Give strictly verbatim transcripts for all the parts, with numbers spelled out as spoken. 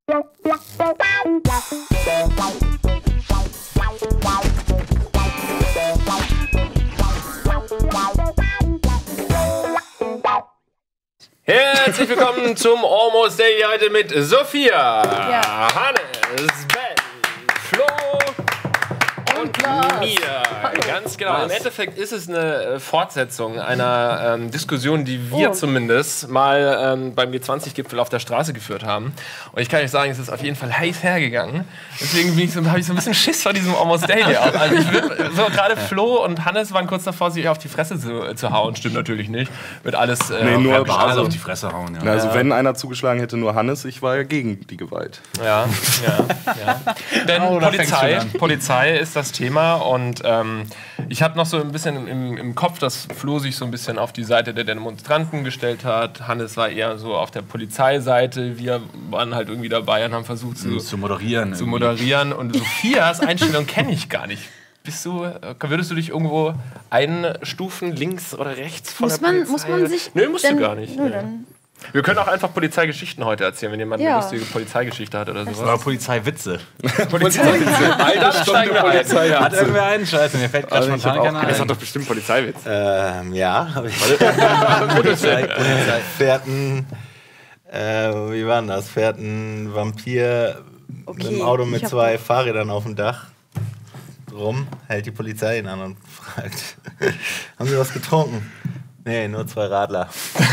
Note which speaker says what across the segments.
Speaker 1: Herzlich willkommen zum Almost Daily heute mit Sophia, ja. Hannes, Ben, Flo und mir. Ganz genau. Im Endeffekt ist es eine Fortsetzung einer ähm, Diskussion, die wir oh. zumindest mal ähm, beim G zwanzig Gipfel auf der Straße geführt haben. Und ich kann euch sagen, es ist auf jeden Fall heiß hergegangen. Deswegen bin ich so, habe ich so ein bisschen Schiss vor diesem Almost Daily auch. Also ich würd, so gerade Flo und Hannes waren kurz davor, sich auf die Fresse zu, zu hauen. Stimmt natürlich nicht. Mit alles äh,
Speaker 2: nee, nur
Speaker 1: also
Speaker 2: auf die Fresse hauen. Ja. Also ja. wenn einer zugeschlagen hätte, nur Hannes. Ich war ja gegen die Gewalt.
Speaker 1: Ja, ja, ja. Denn oh, Polizei, Polizei ist das Thema und ähm, ich habe noch so ein bisschen im, im Kopf, dass Flo sich so ein bisschen auf die Seite der Demonstranten gestellt hat. Hannes war eher so auf der Polizeiseite. Wir waren halt irgendwie dabei und haben versucht zu,
Speaker 2: zu moderieren.
Speaker 1: Zu moderieren. Und Sophias Einstellung kenne ich gar nicht. Bist du, würdest du dich irgendwo einstufen, links oder rechts von
Speaker 3: muss
Speaker 1: der
Speaker 3: man,
Speaker 1: Polizei?
Speaker 3: Muss man sich...
Speaker 1: Nö, musst
Speaker 3: denn,
Speaker 1: du gar nicht.
Speaker 3: Nö, dann
Speaker 1: wir können auch einfach Polizeigeschichten heute erzählen, wenn jemand
Speaker 3: ja.
Speaker 1: eine lustige Polizeigeschichte hat oder sowas.
Speaker 2: Oder Polizeiwitze.
Speaker 1: Polizeiwitze. Alter, Stunde Polizei.
Speaker 2: Hat irgendwer einen? Scheiße, mir fällt gerade spontan keiner ein.
Speaker 1: Das hat doch bestimmt Polizeiwitz.
Speaker 4: Ähm, ja, hab ich. Polizei, Polizei. Fährt ein, äh, wie war denn das? Fährt ein Vampir okay, mit dem Auto mit zwei Fahrrädern auf dem Dach rum, hält die Polizei ihn an und fragt, haben Sie was getrunken? Nee, nur zwei Radler.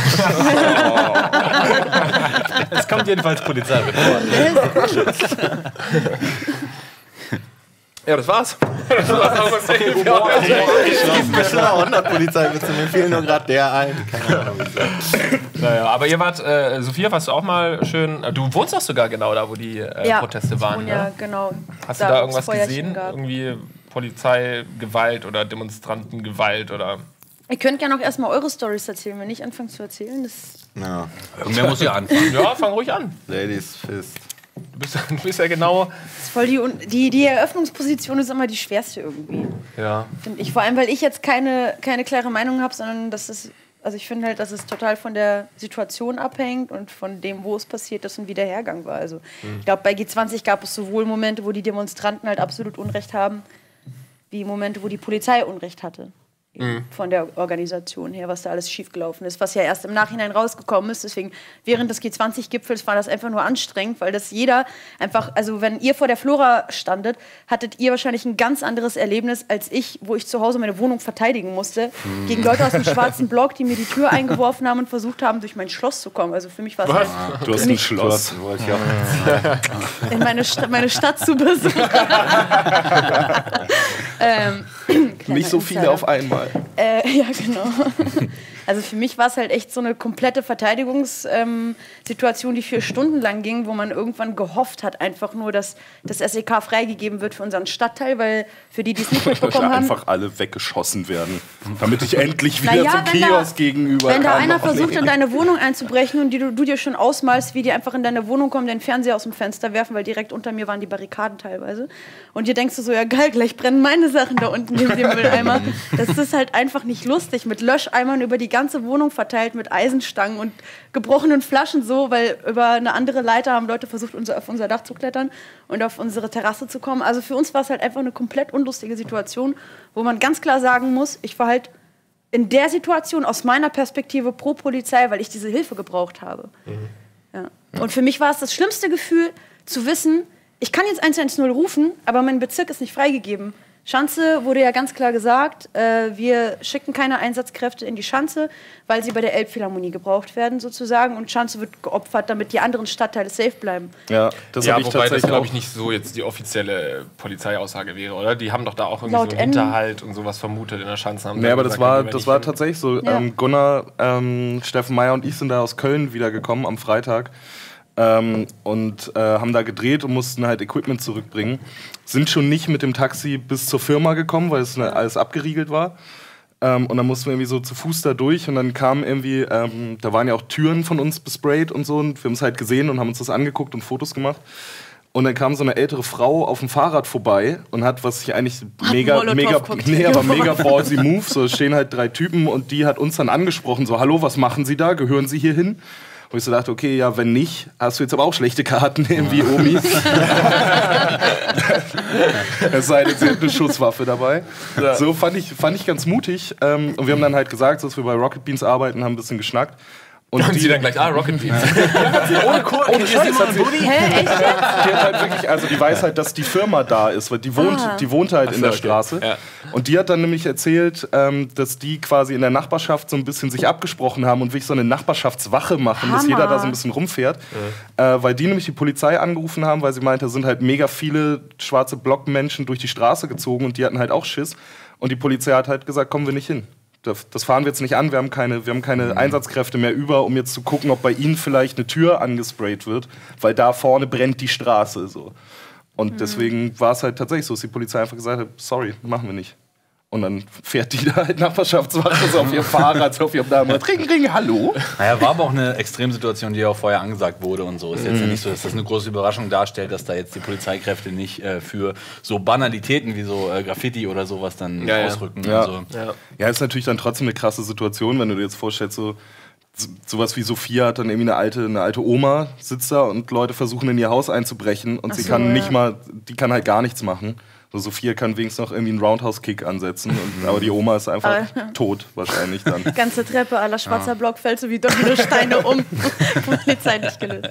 Speaker 2: Es kommt jedenfalls Polizei mit.
Speaker 1: Ja, das war's. Das war's auch was okay, Humor.
Speaker 4: Es gibt bestimmt auch hundert Polizeiwitze. Mir fiel nur gerade der ein. Keine Ahnung, wie gesagt.
Speaker 1: Naja, aber ihr wart, äh, Sophia, warst du auch mal schön. Du wohnst doch sogar genau da, wo die äh,
Speaker 3: ja,
Speaker 1: Proteste waren.
Speaker 3: Ja,
Speaker 1: ne?
Speaker 3: genau.
Speaker 1: Hast da, du da irgendwas gesehen? Gab. Irgendwie Polizeigewalt oder Demonstrantengewalt oder.
Speaker 3: Ihr könnt gerne auch erstmal eure Storys erzählen, wenn ich anfange zu erzählen. Das
Speaker 4: ja.
Speaker 2: Irgendwer muss ja anfangen.
Speaker 1: Ja, fang ruhig an.
Speaker 4: Ladies Fist.
Speaker 1: Du bist, du bist ja genau.
Speaker 3: Das ist voll die, die, die Eröffnungsposition ist immer die schwerste irgendwie.
Speaker 1: Ja.
Speaker 3: Finde ich. Vor allem, weil ich jetzt keine, keine klare Meinung habe, sondern dass es. Also ich finde halt, dass es total von der Situation abhängt und von dem, wo es passiert ist und wie der Hergang war. Also mhm. ich glaube, bei G zwanzig gab es sowohl Momente, wo die Demonstranten halt absolut Unrecht haben, wie Momente, wo die Polizei Unrecht hatte. Mhm. Von der Organisation her, was da alles schiefgelaufen ist, was ja erst im Nachhinein rausgekommen ist. Deswegen, während des G zwanzig Gipfels war das einfach nur anstrengend, weil das jeder einfach, also wenn ihr vor der Flora standet, hattet ihr wahrscheinlich ein ganz anderes Erlebnis als ich, wo ich zu Hause meine Wohnung verteidigen musste, mhm. gegen Leute aus dem schwarzen Block, die mir die Tür eingeworfen haben und versucht haben, durch mein Schloss zu kommen. Also für mich war es halt...
Speaker 2: Du hast ein Schloss.
Speaker 4: Wollte ich auch.
Speaker 3: In meine, Sta meine Stadt zu besuchen. ähm,
Speaker 2: Nicht so viele auf einmal.
Speaker 3: Äh, ja, genau. Also für mich war es halt echt so eine komplette Verteidigungssituation, ähm, die vier Stunden lang ging, wo man irgendwann gehofft hat, einfach nur, dass das S E K freigegeben wird für unseren Stadtteil, weil für die, die es nicht mitbekommen haben...
Speaker 2: einfach alle weggeschossen werden, damit ich endlich wieder
Speaker 3: naja,
Speaker 2: zum Kiosk da, gegenüber
Speaker 3: Wenn
Speaker 2: kann.
Speaker 3: da einer versucht, nee. in deine Wohnung einzubrechen und die, du, du dir schon ausmalst, wie die einfach in deine Wohnung kommen, den Fernseher aus dem Fenster werfen, weil direkt unter mir waren die Barrikaden teilweise. Und dir denkst du so, ja geil, gleich brennen meine Sachen da unten neben dem Mülleimer. Das ist halt einfach nicht lustig, mit Löscheimern über die ganze Wohnung verteilt, mit Eisenstangen und gebrochenen Flaschen so, weil über eine andere Leiter haben Leute versucht, unser, auf unser Dach zu klettern und auf unsere Terrasse zu kommen. Also für uns war es halt einfach eine komplett unlustige Situation, wo man ganz klar sagen muss, ich war halt in der Situation aus meiner Perspektive pro Polizei, weil ich diese Hilfe gebraucht habe. Mhm. Ja. Und für mich war es das schlimmste Gefühl, zu wissen, ich kann jetzt eins eins null rufen, aber mein Bezirk ist nicht freigegeben. Schanze wurde ja ganz klar gesagt, äh, wir schicken keine Einsatzkräfte in die Schanze, weil sie bei der Elbphilharmonie gebraucht werden sozusagen und Schanze wird geopfert, damit die anderen Stadtteile safe bleiben.
Speaker 2: Ja, das
Speaker 1: ja
Speaker 2: habe ich
Speaker 1: wobei
Speaker 2: tatsächlich
Speaker 1: das glaube ich nicht so jetzt die offizielle Polizeiaussage wäre, oder? Die haben doch da auch irgendwie
Speaker 3: Laut
Speaker 1: so einen Hinterhalt und sowas vermutet in der Schanze. Haben
Speaker 2: nee, aber das war, das war
Speaker 1: hin.
Speaker 2: tatsächlich so.
Speaker 3: Ja.
Speaker 2: Ähm, Gunnar, ähm, Steffen Meyer und ich sind da aus Köln wiedergekommen am Freitag. Ähm, und äh, haben da gedreht und mussten halt Equipment zurückbringen. Sind schon nicht mit dem Taxi bis zur Firma gekommen, weil es alles abgeriegelt war. Ähm, und dann mussten wir irgendwie so zu Fuß da durch und dann kam irgendwie, ähm, da waren ja auch Türen von uns besprayt und so und wir haben es halt gesehen und haben uns das angeguckt und Fotos gemacht. Und dann kam so eine ältere Frau auf dem Fahrrad vorbei und hat, was ich eigentlich
Speaker 3: hat
Speaker 2: mega, mega, nee, aber mega ballsy Move, so stehen halt drei Typen und die hat uns dann angesprochen, so, hallo, was machen Sie da, gehören Sie hier hin? Wo ich so dachte, okay, ja, wenn nicht, hast du jetzt aber auch schlechte Karten, irgendwie Omi. Es sei denn, sie hat eine Schusswaffe dabei. Ja. So fand ich, fand ich ganz mutig. Ähm, und wir haben dann halt gesagt, dass wir bei Rocket Beans arbeiten, haben ein bisschen geschnackt. Und
Speaker 1: haben
Speaker 2: die
Speaker 1: sie dann gleich, ah, Rocket Beans.
Speaker 2: Ohne Kur, ohne Scheiß, hat sie, Hä, echt? Die hat halt wirklich, also die weiß halt, dass die Firma da ist, weil die wohnt, ah. die wohnt halt so, in der okay. Straße. Ja. Und die hat dann nämlich erzählt, ähm, dass die quasi in der Nachbarschaft so ein bisschen sich abgesprochen haben und wirklich so eine Nachbarschaftswache machen, Hammer. Dass jeder da so ein bisschen rumfährt. Ja. Äh, weil die nämlich die Polizei angerufen haben, weil sie meinte, da sind halt mega viele schwarze Blockmenschen durch die Straße gezogen und die hatten halt auch Schiss. Und die Polizei hat halt gesagt, kommen wir nicht hin. Das fahren wir jetzt nicht an, wir haben keine, wir haben keine mhm. Einsatzkräfte mehr über, um jetzt zu gucken, ob bei ihnen vielleicht eine Tür angesprayt wird, weil da vorne brennt die Straße. So. Und mhm. deswegen war es halt tatsächlich so, dass die Polizei einfach gesagt hat, sorry, machen wir nicht. Und dann fährt die da halt Nachbarschaftswache so auf ihr Fahrrad, so auf ihrem Namen, ring, ring, hallo.
Speaker 5: Naja, war aber auch eine Extremsituation, die ja auch vorher angesagt wurde und so. Ist jetzt ja nicht so, dass das eine große Überraschung darstellt, dass da jetzt die Polizeikräfte nicht äh, für so Banalitäten wie so äh, Graffiti oder sowas dann ja, ausrücken.
Speaker 2: Ja.
Speaker 5: Also.
Speaker 2: Ja. ja, ist natürlich dann trotzdem eine krasse Situation, wenn du dir jetzt vorstellst, so sowas wie Sophia hat dann irgendwie eine alte, eine alte Oma sitzt da und Leute versuchen in ihr Haus einzubrechen und Ach sie so, kann ja. nicht mal, die kann halt gar nichts machen. So, Sophia kann wenigstens noch irgendwie einen Roundhouse-Kick ansetzen, und, aber die Oma ist einfach aber tot wahrscheinlich dann.
Speaker 3: Die ganze Treppe à la schwarzer ja. Block fällt so wie Dominosteine um. Polizei nicht gelöst.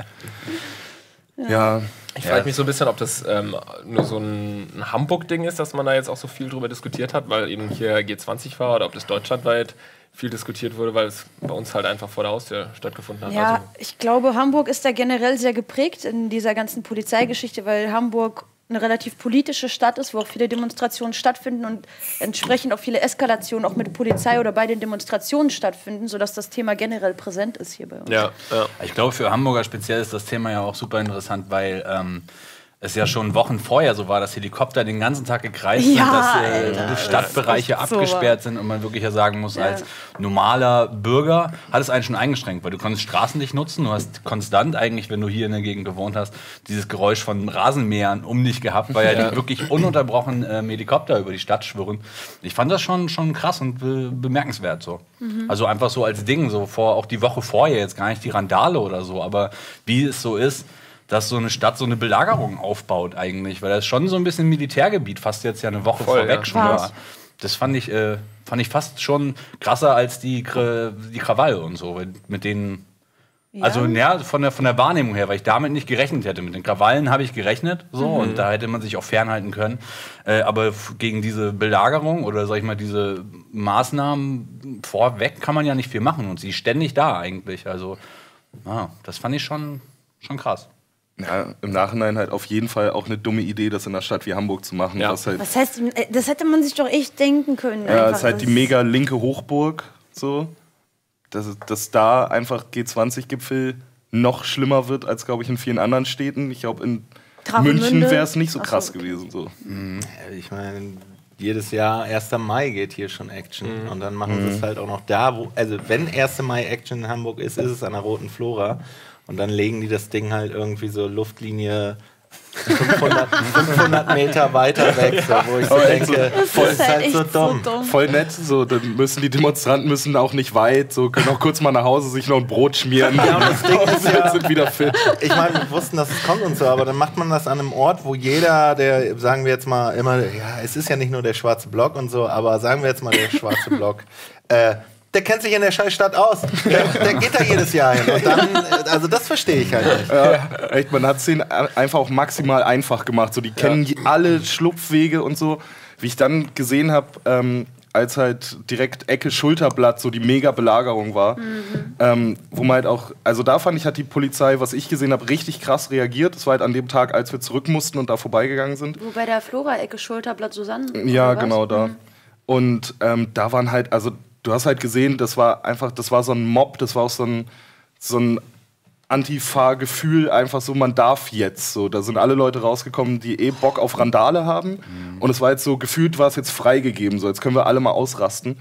Speaker 2: Ja. ja.
Speaker 1: Ich frage mich so ein bisschen, ob das ähm, nur so ein Hamburg-Ding ist, dass man da jetzt auch so viel drüber diskutiert hat, weil eben hier G zwanzig war, oder ob das deutschlandweit viel diskutiert wurde, weil es bei uns halt einfach vor der Haustür stattgefunden hat.
Speaker 3: Ja,
Speaker 1: also
Speaker 3: ich glaube, Hamburg ist da generell sehr geprägt in dieser ganzen Polizeigeschichte, weil Hamburg eine relativ politische Stadt ist, wo auch viele Demonstrationen stattfinden und entsprechend auch viele Eskalationen auch mit Polizei oder bei den Demonstrationen stattfinden, sodass das Thema generell präsent ist hier bei uns.
Speaker 1: Ja, ja.
Speaker 5: Ich glaube, für Hamburger speziell ist das Thema ja auch super interessant, weil ähm, es ja schon Wochen vorher so war, dass Helikopter den ganzen Tag gekreist sind,
Speaker 3: ja,
Speaker 5: dass äh, Stadtbereiche abgesperrt so sind und man wirklich ja sagen muss, ja. als normaler Bürger hat es einen schon eingeschränkt, weil du konntest Straßen nicht nutzen, du hast konstant eigentlich, wenn du hier in der Gegend gewohnt hast, dieses Geräusch von Rasenmähern um dich gehabt, weil ja, ja. die wirklich ununterbrochen ähm, Helikopter über die Stadt schwirren. Ich fand das schon, schon krass und be bemerkenswert so. Mhm. Also einfach so als Ding, so vor, auch die Woche vorher, jetzt gar nicht die Randale oder so, aber wie es so ist, dass so eine Stadt so eine Belagerung aufbaut eigentlich, weil das ist schon so ein bisschen Militärgebiet, fast jetzt ja eine Woche Voll, vorweg ja. schon war. Das fand ich, äh, fand ich fast schon krasser als die, die Krawalle und so, mit denen, ja. also ja, von der, von der Wahrnehmung her, weil ich damit nicht gerechnet hätte. Mit den Krawallen habe ich gerechnet, so, mhm. und da hätte man sich auch fernhalten können. Äh, aber gegen diese Belagerung oder sag ich mal diese Maßnahmen vorweg kann man ja nicht viel machen und sie ist ständig da eigentlich. Also, ja, das fand ich schon, schon krass.
Speaker 2: Ja, im Nachhinein halt auf jeden Fall auch eine dumme Idee, das in einer Stadt wie Hamburg zu machen.
Speaker 1: Ja.
Speaker 2: Was, halt
Speaker 3: was heißt, das hätte man sich doch echt denken können.
Speaker 2: Ja, es ist halt die mega linke Hochburg, so. Dass, dass da einfach G zwanzig Gipfel noch schlimmer wird als, glaube ich, in vielen anderen Städten. Ich glaube, in München wäre es nicht so krass so. gewesen. So.
Speaker 4: Mhm. Ich meine, jedes Jahr erster Mai geht hier schon Action. Mhm. Und dann machen mhm. sie es halt auch noch da, wo, also wenn erster Mai Action in Hamburg ist, ist es an der Roten Flora. Und dann legen die das Ding halt irgendwie so Luftlinie fünfhundert, fünfhundert Meter weiter weg, so, wo ich so denke, voll ist halt so dumm.
Speaker 2: so dumm. Voll nett, so, dann müssen die Demonstranten müssen auch nicht weit, so, können auch kurz mal nach Hause sich noch ein Brot schmieren.
Speaker 4: Ja, und das Ding ist ja,
Speaker 2: sind wieder fit.
Speaker 4: Ich meine, wir wussten, dass es kommt und so, aber dann macht man das an einem Ort, wo jeder, der, sagen wir jetzt mal immer, ja, es ist ja nicht nur der schwarze Block und so, aber sagen wir jetzt mal der schwarze Block, äh, der kennt sich in der Scheißstadt aus. Der, der geht da jedes Jahr hin. Und dann, also das verstehe ich halt nicht.
Speaker 2: Ja, echt, man hat es denen einfach auch maximal einfach gemacht. So, die kennen ja. alle Schlupfwege und so. Wie ich dann gesehen habe, ähm, als halt direkt Ecke Schulterblatt so die Mega-Belagerung war, mhm. ähm, wo man halt auch, also da fand ich, hat die Polizei, was ich gesehen habe, richtig krass reagiert. Das war halt an dem Tag, als wir zurück mussten und da vorbeigegangen sind.
Speaker 3: Wo bei der Flora-Ecke Schulterblatt Susanne?
Speaker 2: Ja, genau da. Mhm. Und ähm, da waren halt, also du hast halt gesehen, das war einfach, das war so ein Mob, das war auch so ein, so ein Antifa-Gefühl, einfach so, man darf jetzt. So, da sind alle Leute rausgekommen, die eh Bock auf Randale haben. Mhm. Und es war jetzt so, gefühlt war es jetzt freigegeben, so, jetzt können wir alle mal ausrasten.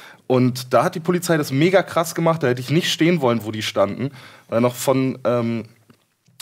Speaker 2: Und da hat die Polizei das mega krass gemacht, da hätte ich nicht stehen wollen, wo die standen. Weil noch von, ähm,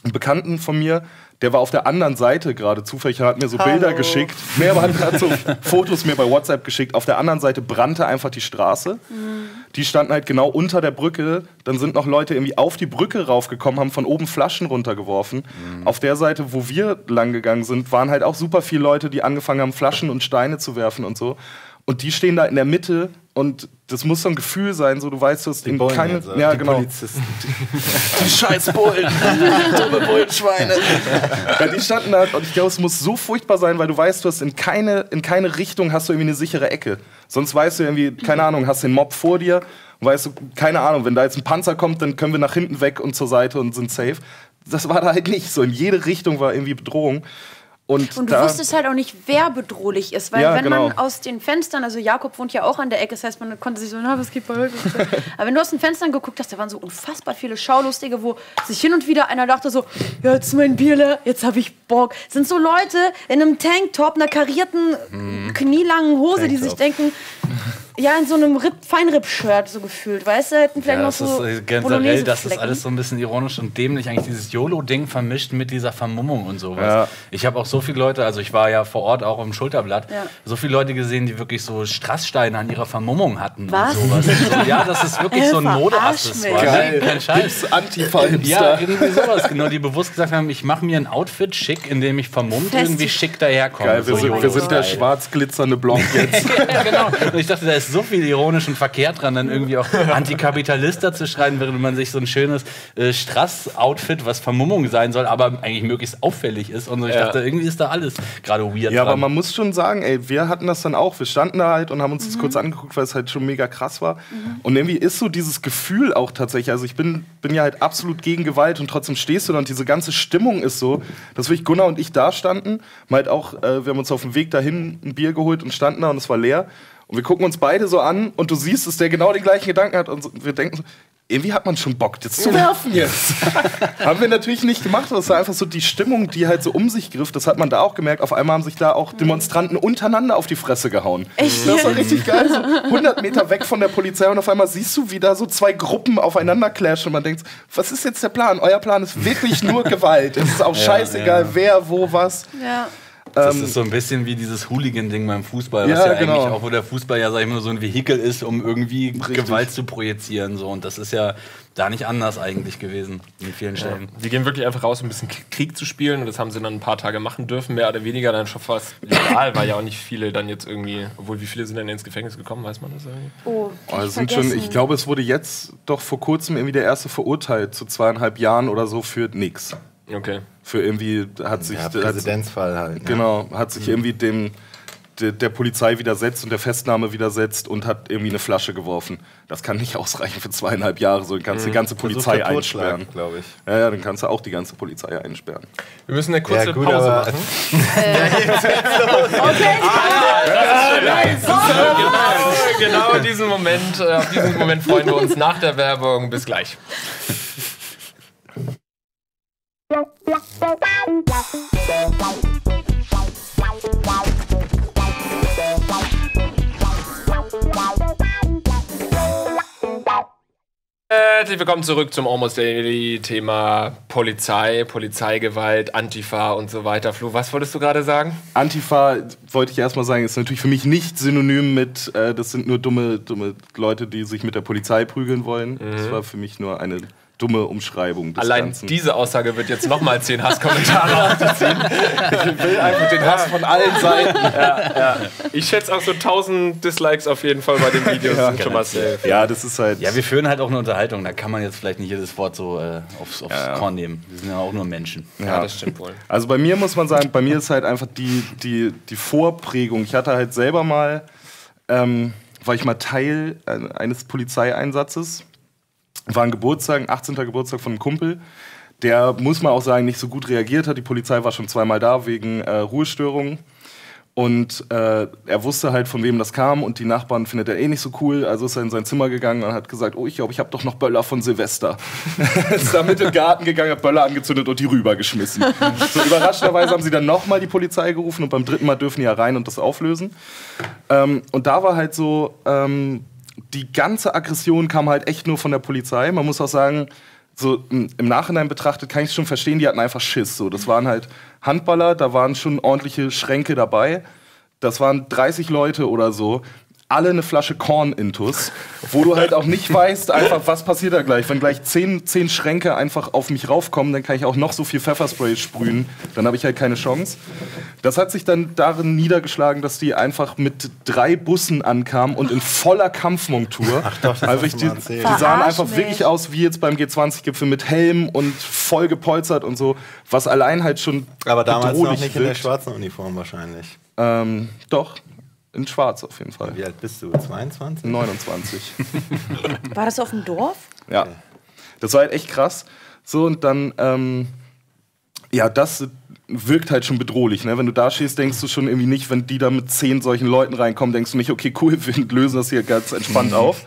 Speaker 2: einen Bekannten von mir, der war auf der anderen Seite gerade zufällig, hat mir so
Speaker 3: Hallo.
Speaker 2: Bilder geschickt. Nee, aber hat gerade so Fotos mir bei WhatsApp geschickt. Auf der anderen Seite brannte einfach die Straße. Mhm. Die standen halt genau unter der Brücke. Dann sind noch Leute irgendwie auf die Brücke raufgekommen, haben von oben Flaschen runtergeworfen. Mhm. Auf der Seite, wo wir lang gegangen sind, waren halt auch super viele Leute, die angefangen haben, Flaschen und Steine zu werfen und so. Und die stehen da in der Mitte und das muss so ein Gefühl sein, so du weißt, du hast in keine,
Speaker 4: jetzt,
Speaker 2: ja
Speaker 4: die
Speaker 2: genau,
Speaker 4: Polizisten.
Speaker 2: die scheiß Bullen, dumme Bullenschweine. Ja, die standen da und ich glaube, es muss so furchtbar sein, weil du weißt, du hast in keine, in keine Richtung hast du irgendwie eine sichere Ecke. Sonst weißt du irgendwie, keine Ahnung, hast den Mob vor dir und weißt du, keine Ahnung, wenn da jetzt ein Panzer kommt, dann können wir nach hinten weg und zur Seite und sind safe. Das war da halt nicht so. In jede Richtung war irgendwie Bedrohung. Und,
Speaker 3: und du
Speaker 2: da,
Speaker 3: wusstest halt auch nicht, wer bedrohlich ist. Weil
Speaker 2: ja,
Speaker 3: wenn
Speaker 2: genau.
Speaker 3: man aus den Fenstern, also Jakob wohnt ja auch an der Ecke, das heißt, man konnte sich so, na, was geht bei heute? Aber wenn du aus den Fenstern geguckt hast, da waren so unfassbar viele Schaulustige, wo sich hin und wieder einer dachte so, ja, jetzt ist mein Bier leer, jetzt habe ich Bock. Das sind so Leute in einem Tanktop, einer karierten, mhm. knielangen Hose, Tanktop. Die sich denken, ja, in so einem Rip, Feinripp-Shirt so gefühlt, weißt du, hätten vielleicht
Speaker 5: ja,
Speaker 3: noch so
Speaker 5: ist, generell, das ist alles so ein bisschen ironisch und dämlich, eigentlich dieses YOLO-Ding vermischt mit dieser Vermummung und sowas. Ja. Ich habe auch so viele Leute, also ich war ja vor Ort auch im Schulterblatt, ja. so viele Leute gesehen, die wirklich so Strasssteine an ihrer Vermummung hatten.
Speaker 3: Was?
Speaker 5: Und sowas. So, ja, das ist wirklich so ein Modeaccessoire.
Speaker 2: Geil. Kein Scheiß. Antifa-Hipster.
Speaker 5: Ja, irgendwie sowas, genau, die bewusst gesagt haben, ich mache mir ein Outfit schick, in dem ich vermummt Fest. irgendwie schick daherkomme.
Speaker 2: Geil, wir,
Speaker 5: so
Speaker 2: sind, wir sind der schwarz glitzernde Blond jetzt.
Speaker 5: Ja, genau. Und ich dachte, da ist so viel ironisch und verkehrt dran, dann irgendwie auch Antikapitalista zu schreiben, während man sich so ein schönes äh, Strass-Outfit, was Vermummung sein soll, aber eigentlich möglichst auffällig ist. Und so, ich ja. dachte, irgendwie ist da alles gerade weird
Speaker 2: Ja,
Speaker 5: dran.
Speaker 2: aber man muss schon sagen, ey, wir hatten das dann auch. Wir standen da halt und haben uns mhm. das kurz angeguckt, weil es halt schon mega krass war. Mhm. Und irgendwie ist so dieses Gefühl auch tatsächlich, also ich bin, bin ja halt absolut gegen Gewalt und trotzdem stehst du da und diese ganze Stimmung ist so, dass wirklich Gunnar und ich da standen, mal halt auch, äh, wir haben uns auf dem Weg dahin ein Bier geholt und standen da und es war leer. Und wir gucken uns beide so an und du siehst, dass der genau den gleichen Gedanken hat und so, wir denken so, irgendwie hat man schon Bock, das zu werfen jetzt. Haben wir natürlich nicht gemacht, aber es war einfach so die Stimmung, die halt so um sich griff, das hat man da auch gemerkt. Auf einmal haben sich da auch Demonstranten untereinander auf die Fresse gehauen.
Speaker 3: Echt?
Speaker 2: Das war richtig geil, so hundert Meter weg von der Polizei und auf einmal siehst du, wie da so zwei Gruppen aufeinander clashen und man denkt, was ist jetzt der Plan? Euer Plan ist wirklich nur Gewalt. Es ist auch scheißegal, ja, ja. wer, wo, was.
Speaker 3: Ja.
Speaker 5: Das ist so ein bisschen wie dieses Hooligan-Ding beim Fußball, was ja, ja genau. eigentlich auch, wo der Fußball ja, sag ich mal, so ein Vehikel ist, um irgendwie Richtig. Gewalt zu projizieren. So. Und das ist ja da nicht anders eigentlich gewesen in vielen Stellen.
Speaker 1: Ja. Die gehen wirklich einfach raus, um ein bisschen Krieg zu spielen. Und das haben sie dann ein paar Tage machen dürfen, mehr oder weniger dann schon fast legal, weil ja auch nicht viele dann jetzt irgendwie, obwohl wie viele sind dann ins Gefängnis gekommen, weiß man das irgendwie?
Speaker 3: Oh,
Speaker 2: oh sind schon, ich glaube, es wurde jetzt doch vor kurzem irgendwie der erste verurteilt, zu zweieinhalb Jahren oder so für nix.
Speaker 1: Okay.
Speaker 2: Für irgendwie hat sich...
Speaker 4: Ja, Präzedenzfall halt. Ne?
Speaker 2: Genau, hat sich mhm. irgendwie dem, de, der Polizei widersetzt und der Festnahme widersetzt und hat irgendwie eine Flasche geworfen. Das kann nicht ausreichen für zweieinhalb Jahre, so dann kannst du mhm. die ganze Polizei einsperren.
Speaker 4: Glaube ich.
Speaker 2: Ja, ja, dann kannst du auch die ganze Polizei einsperren.
Speaker 1: Wir müssen eine kurze
Speaker 4: ja, gut,
Speaker 1: Pause machen.
Speaker 3: Okay,
Speaker 1: Genau in diesem Moment, äh, auf diesen Moment freuen wir uns nach der Werbung. Bis gleich. Herzlich willkommen zurück zum Almost Daily Thema Polizei, Polizeigewalt, Antifa und so weiter. Flo, was wolltest du gerade sagen?
Speaker 2: Antifa, wollte ich erstmal sagen, ist natürlich für mich nicht synonym mit, äh, das sind nur dumme, dumme Leute, die sich mit der Polizei prügeln wollen. Mhm. Das war für mich nur eine dumme Umschreibung des
Speaker 1: Allein
Speaker 2: Ganzen.
Speaker 1: Diese Aussage wird jetzt nochmal zehn Hasskommentare aufziehen.
Speaker 2: Ich will einfach den Hass von allen Seiten.
Speaker 1: Ja, ja. Ich schätze auch so tausend Dislikes auf jeden Fall bei den Videos.
Speaker 2: Ja,
Speaker 1: sind schon mal safe.
Speaker 2: Ja, das ist halt...
Speaker 5: Ja, wir führen halt auch eine Unterhaltung. Da kann man jetzt vielleicht nicht jedes Wort so äh, aufs, aufs
Speaker 2: ja.
Speaker 5: Korn nehmen. Wir sind ja auch nur Menschen.
Speaker 1: Ja, ja, das stimmt wohl.
Speaker 2: Also bei mir muss man sagen, bei mir ist halt einfach die, die, die Vorprägung. Ich hatte halt selber mal, ähm, war ich mal Teil eines Polizeieinsatzes. War ein Geburtstag, ein achtzehnter Geburtstag von einem Kumpel. Der, muss man auch sagen, nicht so gut reagiert hat. Die Polizei war schon zweimal da wegen äh, Ruhestörungen. Und äh, er wusste halt, von wem das kam. Und die Nachbarn findet er eh nicht so cool. Also ist er in sein Zimmer gegangen und hat gesagt, oh, ich glaube, ich habe doch noch Böller von Silvester. Ist da mit in den Garten gegangen, hat Böller angezündet und die rübergeschmissen. So überraschenderweise haben sie dann nochmal die Polizei gerufen. Und beim dritten Mal dürfen die ja rein und das auflösen. Ähm, und da war halt so... Ähm, die ganze Aggression kam halt echt nur von der Polizei. Man muss auch sagen, so im Nachhinein betrachtet kann ich es schon verstehen, die hatten einfach Schiss. So. Das waren halt Handballer, da waren schon ordentliche Schränke dabei. Das waren dreißig Leute oder so. Alle eine Flasche Korn-Intus, wo du halt auch nicht weißt, einfach, was passiert da gleich. Wenn gleich zehn, zehn Schränke einfach auf mich raufkommen, dann kann ich auch noch so viel Pfefferspray sprühen. Dann habe ich halt keine Chance. Das hat sich dann darin niedergeschlagen, dass die einfach mit drei Bussen ankamen und in voller Kampfmontur. Ach doch, das also ich, die, die sahen einfach mich. wirklich aus wie jetzt beim G zwanzig Gipfel mit Helm und voll gepolstert und so, was allein halt schon
Speaker 4: Aber damals noch nicht wirkt. In der schwarzen Uniform wahrscheinlich.
Speaker 2: Ähm, doch. In schwarz auf jeden Fall.
Speaker 4: Wie alt bist du? zweiundzwanzig?
Speaker 2: neunundzwanzig.
Speaker 3: War das auf dem Dorf?
Speaker 2: Ja. Das war halt echt krass. So, und dann, ähm, ja, das wirkt halt schon bedrohlich. Ne? Wenn du da stehst, denkst du schon irgendwie nicht, wenn die da mit zehn solchen Leuten reinkommen, denkst du nicht, okay, cool, wir lösen das hier ganz entspannt auf.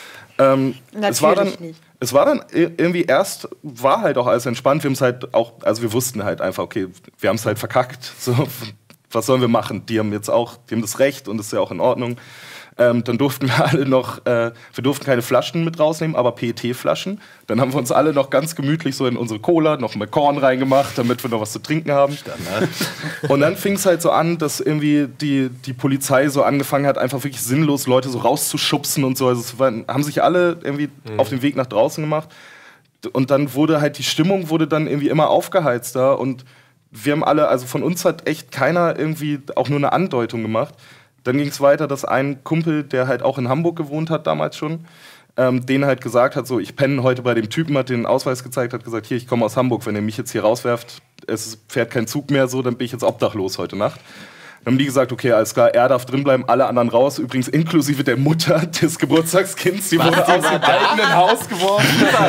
Speaker 2: Ähm,
Speaker 3: Natürlich
Speaker 2: es war dann,
Speaker 3: nicht.
Speaker 2: Es war dann irgendwie erst, war halt auch alles entspannt. Wir haben es halt auch, also wir wussten halt einfach, okay, wir haben es halt verkackt. So, was sollen wir machen? Die haben jetzt auch, die haben das Recht und das ist ja auch in Ordnung. Ähm, dann durften wir alle noch, äh, wir durften keine Flaschen mit rausnehmen, aber P E T-Flaschen. Dann haben wir uns alle noch ganz gemütlich so in unsere Cola noch mal Korn reingemacht, damit wir noch was zu trinken haben. Standard. Und dann fing es halt so an, dass irgendwie die, die Polizei so angefangen hat, einfach wirklich sinnlos Leute so rauszuschubsen und so. Also es waren, haben sich alle irgendwie mhm. auf den Weg nach draußen gemacht. Und dann wurde halt, die Stimmung wurde dann irgendwie immer aufgeheizter und wir haben alle, also von uns hat echt keiner irgendwie auch nur eine Andeutung gemacht. Dann ging es weiter, dass ein Kumpel, der halt auch in Hamburg gewohnt hat damals schon, ähm, den halt gesagt hat, so, ich penne heute bei dem Typen, hat den Ausweis gezeigt, hat gesagt, hier, ich komme aus Hamburg, wenn ihr mich jetzt hier rauswerft, es fährt kein Zug mehr, so, dann bin ich jetzt obdachlos heute Nacht. Dann haben die gesagt, okay, alles klar, er darf drinbleiben, alle anderen raus. Übrigens inklusive der Mutter des Geburtstagskinds. Die wurde aus dem eigenen Haus geworfen.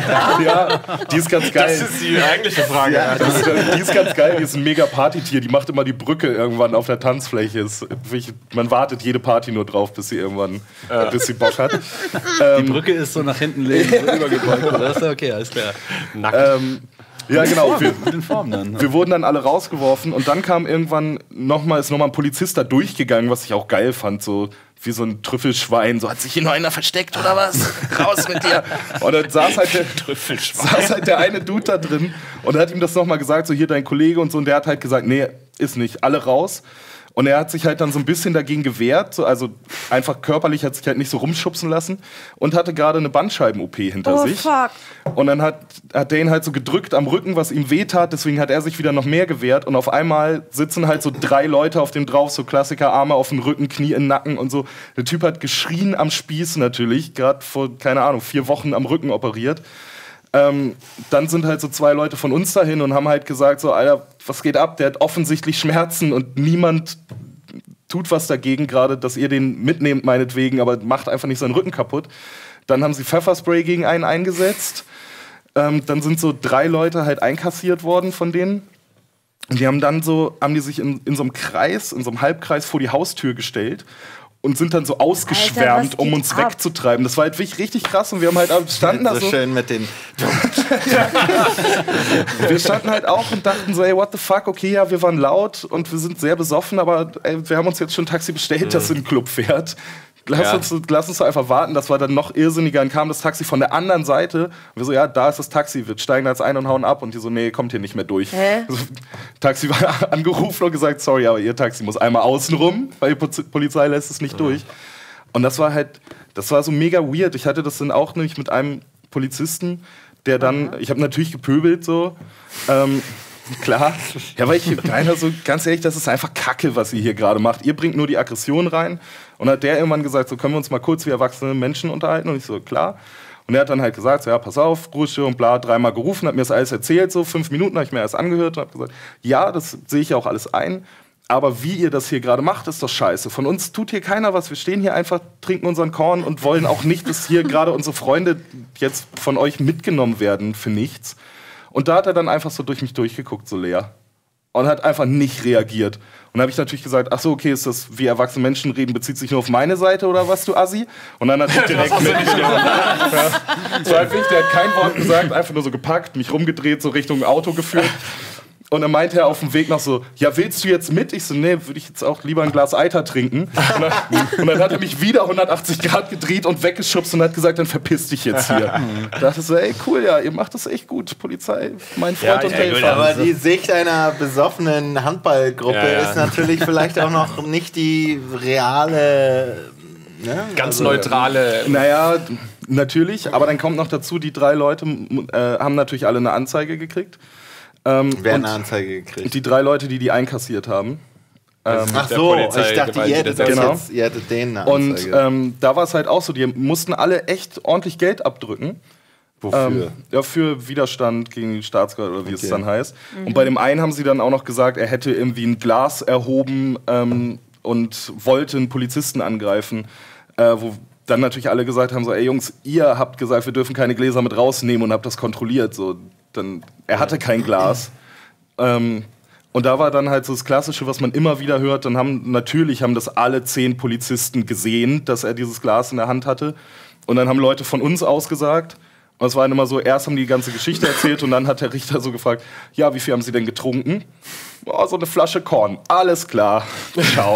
Speaker 2: Ja, die ist ganz geil.
Speaker 1: Das ist die eigentliche Frage.
Speaker 2: Ja, die, ist, die ist ganz geil, die ist ein mega Partytier. Die macht immer die Brücke irgendwann auf der Tanzfläche. Ist, man wartet jede Party nur drauf, bis sie irgendwann ja. bis sie Bock hat.
Speaker 5: Die Brücke ist so nach hinten legen, so übergebeugt. Das ist okay, alles klar.
Speaker 2: Nackt. Ähm, Ja, genau. Wir, wir wurden dann alle rausgeworfen und dann kam irgendwann nochmal, ist nochmal ein Polizist da durchgegangen, was ich auch geil fand, so wie so ein Trüffelschwein. So, hat sich hier noch einer versteckt oder was? Raus mit dir! Und dann saß halt, der, saß halt der eine Dude da drin und hat ihm das nochmal gesagt, so hier dein Kollege und so. Und der hat halt gesagt, nee, ist nicht, alle raus. Und er hat sich halt dann so ein bisschen dagegen gewehrt, so, also einfach körperlich, hat sich halt nicht so rumschubsen lassen und hatte gerade eine Bandscheiben-O P hinter
Speaker 3: oh,
Speaker 2: sich.
Speaker 3: Fuck.
Speaker 2: Und dann hat, hat der ihn halt so gedrückt am Rücken, was ihm wehtat, deswegen hat er sich wieder noch mehr gewehrt und auf einmal sitzen halt so drei Leute auf dem drauf, so Klassiker, Arme auf dem Rücken, Knie in den Nacken und so. Der Typ hat geschrien am Spieß natürlich, gerade vor, keine Ahnung, vier Wochen am Rücken operiert. Ähm, dann sind halt so zwei Leute von uns dahin und haben halt gesagt, so, Alter, was geht ab? Der hat offensichtlich Schmerzen und niemand tut was dagegen gerade, dass ihr den mitnehmt meinetwegen, aber macht einfach nicht seinen Rücken kaputt. Dann haben sie Pfefferspray gegen einen eingesetzt. Ähm, dann sind so drei Leute halt einkassiert worden von denen. Und die haben dann so, haben die sich in, in so einem Kreis, in so einem Halbkreis vor die Haustür gestellt und sind dann so ausgeschwärmt, Alter, um uns ab? wegzutreiben. Das war halt wirklich richtig krass und wir haben halt standen da so.
Speaker 4: So schön mit den.
Speaker 2: Wir standen halt auch und dachten so, ey, what the fuck, okay, ja, wir waren laut und wir sind sehr besoffen, aber ey, wir haben uns jetzt schon ein Taxi bestellt, mhm. das in den Club fährt. Lass, ja. uns, lass uns doch einfach warten, das war dann noch irrsinniger. Dann kam das Taxi von der anderen Seite. Und wir so, ja, da ist das Taxi, wir steigen da jetzt ein und hauen ab. Und die so, nee, kommt hier nicht mehr durch.
Speaker 3: Hä?
Speaker 2: Also, Taxi war angerufen und gesagt, sorry, aber ihr Taxi muss einmal außen rum, weil die Polizei lässt es nicht mhm. durch. Und das war halt, das war so mega weird. Ich hatte das dann auch nämlich mit einem Polizisten, der dann, mhm. ich habe natürlich gepöbelt so, ähm, klar. Ja, weil ich meine, so ganz ehrlich, das ist einfach Kacke, was ihr hier gerade macht. Ihr bringt nur die Aggression rein. Und hat der irgendwann gesagt, so können wir uns mal kurz wie erwachsene Menschen unterhalten. Und ich so, klar. Und er hat dann halt gesagt, so, ja, pass auf, Ruhestörung, bla, dreimal gerufen, hat mir das alles erzählt, so fünf Minuten habe ich mir alles angehört und habe gesagt, ja, das sehe ich auch alles ein. Aber wie ihr das hier gerade macht, ist doch scheiße. Von uns tut hier keiner was. Wir stehen hier einfach, trinken unseren Korn und wollen auch nicht, dass hier gerade unsere Freunde jetzt von euch mitgenommen werden für nichts. Und da hat er dann einfach so durch mich durchgeguckt, so leer. Und hat einfach nicht reagiert. Und dann habe ich natürlich gesagt, ach so, okay, ist das, wie erwachsene Menschen reden, bezieht sich nur auf meine Seite oder was, du Assi? Und dann hat er direkt mitgenommen. Ja. So halt wirklich, der hat kein Wort gesagt, einfach nur so gepackt, mich rumgedreht, so Richtung Auto geführt. Und dann meinte er auf dem Weg noch so, ja, willst du jetzt mit? Ich so, nee, würde ich jetzt auch lieber ein Glas Eiter trinken. Und dann, und dann hat er mich wieder hundertachtzig Grad gedreht und weggeschubst und hat gesagt, dann verpiss dich jetzt hier. Da dachte ich so, ey, cool, ja, ihr macht das echt gut. Polizei, mein Freund
Speaker 4: ja,
Speaker 2: und
Speaker 4: ja,
Speaker 2: Helfer.
Speaker 4: Aber die Sicht einer besoffenen Handballgruppe
Speaker 1: ja, ja.
Speaker 4: ist natürlich vielleicht auch noch nicht die reale... Ne?
Speaker 1: Ganz
Speaker 4: also,
Speaker 1: neutrale.
Speaker 2: Naja, natürlich, aber dann kommt noch dazu, die drei Leute äh, haben natürlich alle eine Anzeige gekriegt. Ähm,
Speaker 4: Wer
Speaker 2: und
Speaker 4: eine Anzeige gekriegt?
Speaker 2: die drei Leute, die die einkassiert haben. Ähm,
Speaker 4: Ach
Speaker 1: der
Speaker 4: so,
Speaker 1: Polizei
Speaker 4: ich dachte,
Speaker 1: Gewalt,
Speaker 4: ihr
Speaker 1: die
Speaker 4: hättet,
Speaker 1: das
Speaker 4: das
Speaker 2: genau.
Speaker 4: jetzt, ihr hättet denen eine
Speaker 2: und
Speaker 4: Anzeige.
Speaker 2: ähm, da war es halt auch so, die mussten alle echt ordentlich Geld abdrücken.
Speaker 4: Wofür?
Speaker 2: Ähm, ja, für Widerstand gegen die Staatsgewalt oder wie
Speaker 4: Okay.
Speaker 2: es dann heißt. Und bei dem einen haben sie dann auch noch gesagt, er hätte irgendwie ein Glas erhoben ähm, und wollte einen Polizisten angreifen, äh, wo dann natürlich alle gesagt haben, so, ey Jungs, ihr habt gesagt, wir dürfen keine Gläser mit rausnehmen und habt das kontrolliert. So, dann, er hatte kein Glas. Ähm, und da war dann halt so das Klassische, was man immer wieder hört, dann haben, natürlich haben das alle zehn Polizisten gesehen, dass er dieses Glas in der Hand hatte. Und dann haben Leute von uns ausgesagt. Und es war dann immer so, erst haben die, die ganze Geschichte erzählt und dann hat der Richter so gefragt, ja, wie viel haben sie denn getrunken? Oh, so eine Flasche Korn. Alles klar. Ciao.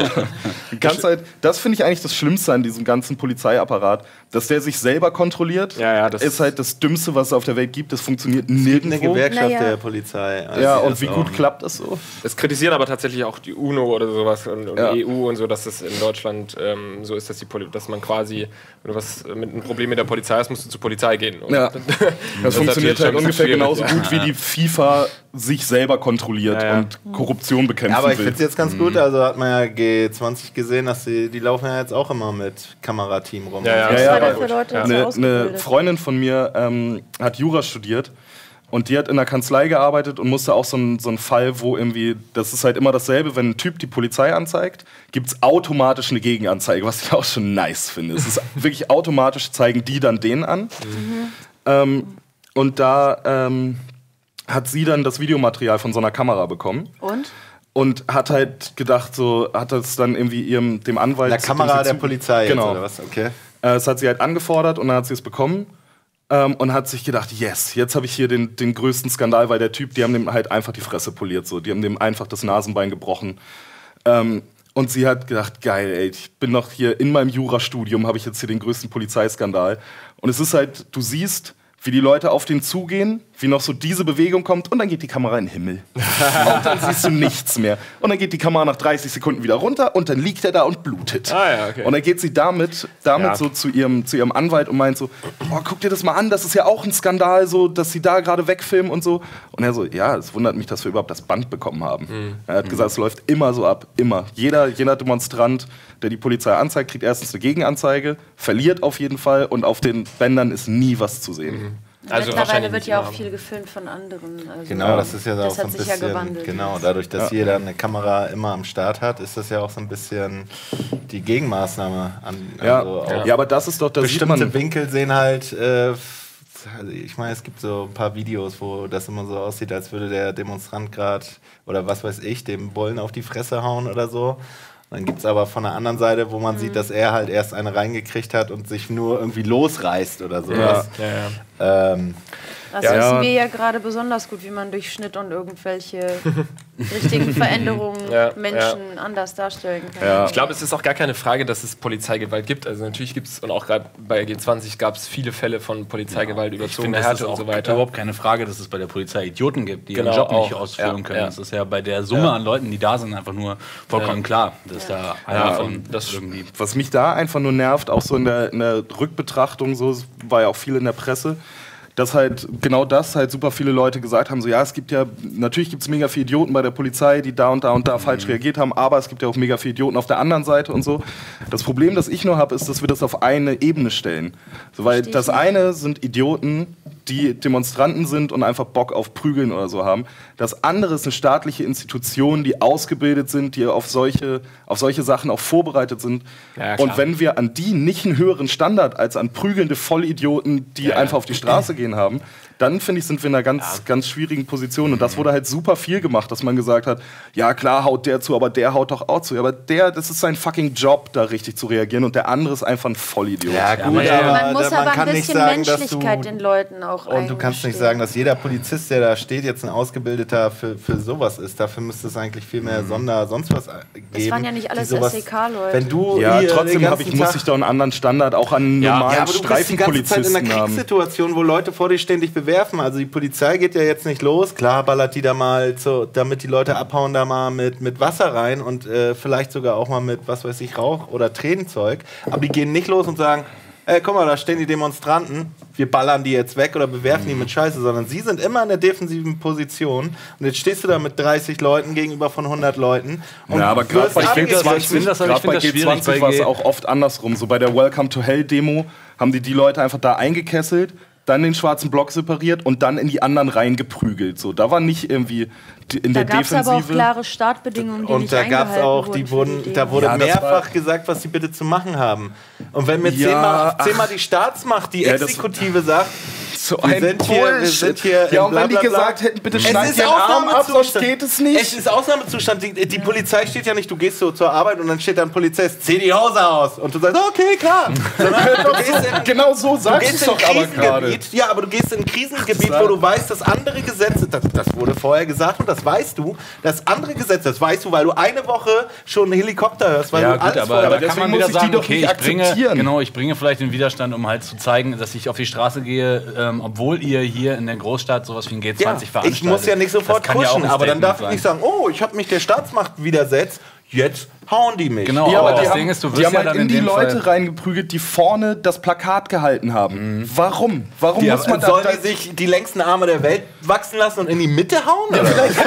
Speaker 2: Ganz halt, das finde ich eigentlich das Schlimmste an diesem ganzen Polizeiapparat, dass der sich selber kontrolliert.
Speaker 1: Ja, ja, das
Speaker 2: ist halt das Dümmste, was es auf der Welt gibt. Das funktioniert nirgendwo.
Speaker 4: eine Gewerkschaft
Speaker 3: Naja.
Speaker 4: der Polizei. Also
Speaker 2: Ja,
Speaker 4: das
Speaker 2: und wie
Speaker 4: auch.
Speaker 2: gut klappt das so?
Speaker 1: Es kritisieren aber tatsächlich auch die UNO oder sowas und, und
Speaker 2: Ja.
Speaker 1: die E U und so, dass es in Deutschland ähm, so ist, dass, die Poli dass man quasi, wenn du was mit einem Problem mit der Polizei hast, musst du zur Polizei gehen. Und
Speaker 2: Ja. Das funktioniert
Speaker 1: natürlich
Speaker 2: halt
Speaker 1: schon
Speaker 2: ungefähr
Speaker 1: schwierig,
Speaker 2: genauso
Speaker 1: ja.
Speaker 2: gut, wie die FIFA sich selber kontrolliert
Speaker 1: Ja, ja.
Speaker 2: und Korruption bekämpfen
Speaker 4: Ja, aber ich
Speaker 2: will.
Speaker 4: finde es jetzt ganz gut, also hat man ja G zwanzig gesehen, dass sie, die laufen ja jetzt auch immer mit Kamerateam rum.
Speaker 1: Ja, ja.
Speaker 2: Ja,
Speaker 3: Was
Speaker 2: ja,
Speaker 3: war da
Speaker 2: aber
Speaker 3: für Leute jetzt
Speaker 2: Eine,
Speaker 3: ausgebildet?
Speaker 2: eine Freundin von mir ähm, hat Jura studiert und die hat in der Kanzlei gearbeitet und musste auch so einen so einen Fall, wo irgendwie, das ist halt immer dasselbe, wenn ein Typ die Polizei anzeigt, gibt es automatisch eine Gegenanzeige, was ich auch schon nice finde. Es ist wirklich automatisch, zeigen die dann den an. Mhm. Ähm, und da ähm, hat sie dann das Videomaterial von so einer Kamera bekommen.
Speaker 3: Und?
Speaker 2: Und hat halt gedacht, so, hat das dann irgendwie ihrem, dem Anwalt...
Speaker 4: Der Kamera
Speaker 2: dem sie
Speaker 4: der
Speaker 2: zu-
Speaker 4: Polizei
Speaker 2: genau.
Speaker 4: jetzt, oder was? Okay.
Speaker 2: Äh, das hat sie halt angefordert und dann hat sie es bekommen ähm, und hat sich gedacht, yes, jetzt habe ich hier den, den größten Skandal, weil der Typ, die haben dem halt einfach die Fresse poliert, so. Die haben dem einfach das Nasenbein gebrochen. Ähm, und sie hat gedacht, geil, ey, ich bin noch hier in meinem Jurastudium, habe ich jetzt hier den größten Polizeiskandal. Und es ist halt, du siehst, wie die Leute auf den zugehen, wie noch so diese Bewegung kommt und dann geht die Kamera in den Himmel. Und dann siehst du nichts mehr. Und dann geht die Kamera nach dreißig Sekunden wieder runter und dann liegt er da und blutet.
Speaker 1: Ah, ja, okay.
Speaker 2: Und dann geht sie damit, damit
Speaker 1: Ja.
Speaker 2: so zu ihrem, zu ihrem Anwalt und meint so, oh, guck dir das mal an, das ist ja auch ein Skandal, so, dass sie da gerade wegfilmen und so. Und er so, ja, es wundert mich, dass wir überhaupt das Band bekommen haben.
Speaker 1: Mhm.
Speaker 2: Er hat gesagt, es läuft immer so ab, immer. Jeder, jeder Demonstrant, der die Polizei anzeigt, kriegt erstens eine Gegenanzeige, verliert auf jeden Fall und auf den Bändern ist nie was zu sehen.
Speaker 1: Mhm. Also
Speaker 3: Mittlerweile
Speaker 1: wahrscheinlich
Speaker 3: wird
Speaker 1: nicht
Speaker 3: ja auch
Speaker 1: immer.
Speaker 3: viel gefilmt von anderen. Also
Speaker 4: Genau, das ist ja
Speaker 3: das
Speaker 4: auch so
Speaker 3: hat
Speaker 4: ein
Speaker 3: sich ja
Speaker 4: bisschen,
Speaker 3: gewandelt.
Speaker 4: genau, dadurch, dass
Speaker 2: Ja.
Speaker 4: jeder eine Kamera immer am Start hat, ist das ja auch so ein bisschen die Gegenmaßnahme an.
Speaker 2: Ja,
Speaker 4: also auch
Speaker 2: ja, aber das ist doch, das sieht
Speaker 4: bestimmte
Speaker 2: man.
Speaker 4: Winkel sehen halt, äh, also ich meine, es gibt so ein paar Videos, wo das immer so aussieht, als würde der Demonstrant gerade, oder was weiß ich, dem Bullen auf die Fresse hauen oder so. Dann gibt es aber von der anderen Seite, wo man
Speaker 3: Mhm.
Speaker 4: sieht, dass er halt erst eine reingekriegt hat und sich nur irgendwie losreißt oder
Speaker 2: Ja.
Speaker 4: sowas.
Speaker 1: Ja, ja.
Speaker 4: Ähm,
Speaker 3: Das
Speaker 2: Ja.
Speaker 3: wissen
Speaker 2: Ja.
Speaker 3: wir ja gerade besonders gut, wie man durch Schnitt und irgendwelche richtigen Veränderungen
Speaker 1: Ja,
Speaker 3: Menschen anders darstellen kann.
Speaker 2: Ja.
Speaker 1: Ich glaube, es ist auch gar keine Frage, dass es Polizeigewalt gibt. Also natürlich gibt es, und auch gerade bei G zwanzig gab es viele Fälle von Polizeigewalt,
Speaker 5: Ich
Speaker 1: überzogene
Speaker 5: finde, es ist
Speaker 1: Härte und
Speaker 5: auch
Speaker 1: so weiter.
Speaker 5: überhaupt keine Frage, dass es bei der Polizei Idioten gibt, die
Speaker 1: Genau,
Speaker 5: ihren Job nicht
Speaker 1: auch.
Speaker 5: ausführen
Speaker 1: Ja,
Speaker 5: können.
Speaker 1: ja.
Speaker 5: Das ist ja bei der Summe
Speaker 1: Ja.
Speaker 5: an Leuten, die da sind, einfach nur vollkommen
Speaker 1: Ja.
Speaker 5: klar, dass da einer
Speaker 1: Ja,
Speaker 5: von
Speaker 1: und das-
Speaker 5: irgendwie...
Speaker 2: Was mich da einfach nur nervt, auch so in der, in der Rückbetrachtung, so es war ja auch viel in der Presse, dass halt genau das halt super viele Leute gesagt haben, so ja, es gibt ja, natürlich gibt es mega viele Idioten bei der Polizei, die da und da und da falsch reagiert haben, aber es gibt ja auch mega viele Idioten auf der anderen Seite und so. Das Problem, das ich nur habe, ist, dass wir das auf eine Ebene stellen. So, weil
Speaker 3: Versteh ich
Speaker 2: das
Speaker 3: nicht.
Speaker 2: eine sind Idioten, die Demonstranten sind und einfach Bock auf Prügeln oder so haben. Das andere ist eine staatliche Institution, die ausgebildet sind, die auf solche, auf solche Sachen auch vorbereitet sind.
Speaker 1: Ja, klar.
Speaker 2: und wenn wir an die nicht einen höheren Standard als an prügelnde Vollidioten, die
Speaker 1: Ja, ja.
Speaker 2: einfach auf die Straße gehen haben, dann finde ich, sind wir in einer ganz, ja. ganz schwierigen Position. Und das wurde halt super viel gemacht, dass man gesagt hat, ja klar haut der zu, aber der haut doch auch zu. Aber der, das ist sein fucking Job, da richtig zu reagieren. Und der andere ist einfach ein Vollidiot.
Speaker 4: Ja gut, ja, aber
Speaker 3: man muss
Speaker 4: man
Speaker 3: aber
Speaker 4: kann
Speaker 3: ein
Speaker 4: nicht
Speaker 3: bisschen
Speaker 4: sagen,
Speaker 3: Menschlichkeit
Speaker 4: dass du,
Speaker 3: den Leuten auch
Speaker 4: und du kannst nicht sagen, dass jeder Polizist, der da steht, jetzt ein Ausgebildeter für, für sowas ist. Dafür müsste es eigentlich viel mehr Sonder sonst was geben.
Speaker 3: Das waren ja nicht alles
Speaker 4: sowas,
Speaker 3: S E K-Leute.
Speaker 4: Wenn du
Speaker 2: ja,
Speaker 4: hier
Speaker 2: trotzdem
Speaker 4: den
Speaker 2: hab ich,
Speaker 4: ganzen
Speaker 2: muss
Speaker 4: Tag
Speaker 2: ich doch einen anderen Standard auch an
Speaker 4: ja,
Speaker 2: normalen
Speaker 4: ja, aber du bist die ganze Zeit in einer
Speaker 2: Streifenpolizisten haben.
Speaker 4: Kriegssituation, wo Leute vor dir ständig bewerfen. Also die Polizei geht ja jetzt nicht los. Klar ballert die da mal, so, damit die Leute abhauen, da mal mit, mit Wasser rein und äh, vielleicht sogar auch mal mit, was weiß ich, Rauch oder Tränenzeug. Aber die gehen nicht los und sagen, ey, guck mal, da stehen die Demonstranten, wir ballern die jetzt weg oder bewerfen mhm. die mit Scheiße, sondern sie sind immer in der defensiven Position und jetzt stehst du da mit dreißig Leuten gegenüber von hundert Leuten. Und
Speaker 2: ja, aber gerade bei G zwanzig,
Speaker 5: das,
Speaker 2: grad bei G zwanzig war es auch oft andersrum. So bei der Welcome to Hell Demo haben die die Leute einfach da eingekesselt, dann den schwarzen Block separiert und dann in die anderen reingeprügelt. So, da war nicht irgendwie in
Speaker 3: da
Speaker 2: der
Speaker 3: gab's
Speaker 2: Defensive.
Speaker 3: Da gab es aber auch klare Startbedingungen, die
Speaker 4: und
Speaker 3: nicht
Speaker 4: da gab es auch, die wurden,
Speaker 3: die
Speaker 4: da wurde
Speaker 2: ja,
Speaker 4: mehrfach gesagt, was sie bitte zu machen haben. Und wenn mir
Speaker 2: ja,
Speaker 4: zehnmal, zehnmal die Staatsmacht, die
Speaker 2: ja,
Speaker 4: Exekutive sagt,
Speaker 2: so
Speaker 4: wir
Speaker 2: ein
Speaker 4: sind hier, wir sind hier
Speaker 2: ja, und
Speaker 4: bla,
Speaker 2: wenn die
Speaker 4: bla, bla.
Speaker 2: gesagt hätten, bitte
Speaker 4: Es
Speaker 2: schneid
Speaker 4: ist
Speaker 2: den Arm ab, sonst
Speaker 4: Ausnahmezustand.
Speaker 2: geht es nicht.
Speaker 4: Es ist Ausnahmezustand. Die, die Polizei steht ja nicht, du gehst so zur Arbeit und dann steht da ein Polizist, zieh die Hose aus. Und du sagst, okay, klar. Sondern du gehst in,
Speaker 2: genau so sagst
Speaker 4: du
Speaker 2: du es doch aber gerade.
Speaker 4: Krisengebiet, ja, aber du gehst in ein Krisengebiet, wo du weißt, dass andere Gesetze, das, das wurde vorher gesagt und das weißt du, dass andere Gesetze, das weißt du, weil du eine Woche schon einen Helikopter hörst, weil
Speaker 5: ja,
Speaker 4: du
Speaker 5: gut,
Speaker 4: alles
Speaker 5: aber,
Speaker 4: vorher...
Speaker 5: aber da kann man wieder sagen,
Speaker 2: doch
Speaker 5: okay,
Speaker 2: nicht
Speaker 5: ich bringe,
Speaker 2: akzeptieren.
Speaker 5: genau, ich bringe vielleicht den Widerstand, um halt zu zeigen, dass ich auf die Straße gehe, ähm, obwohl ihr hier in der Großstadt sowas wie ein G zwanzig
Speaker 4: ja,
Speaker 5: veranstaltet.
Speaker 4: ich muss ja nicht sofort pushen,
Speaker 5: ja
Speaker 4: aber dann darf
Speaker 5: sein.
Speaker 4: ich nicht sagen, oh, ich habe mich der Staatsmacht widersetzt, jetzt hauen die mich.
Speaker 5: Genau,
Speaker 2: ja,
Speaker 5: aber,
Speaker 2: aber
Speaker 5: das
Speaker 2: die
Speaker 5: Ding
Speaker 2: haben,
Speaker 5: ist, du wirst
Speaker 2: die haben
Speaker 5: ja
Speaker 2: halt
Speaker 5: dann
Speaker 2: in
Speaker 5: in
Speaker 2: die
Speaker 5: dem
Speaker 2: Leute
Speaker 5: Fall
Speaker 2: reingeprügelt, die vorne das Plakat gehalten haben. Mhm. Warum? Warum
Speaker 4: die,
Speaker 2: muss man
Speaker 4: sollen
Speaker 2: da,
Speaker 4: die sich die längsten Arme der Welt wachsen lassen und in die Mitte hauen? Ja, vielleicht.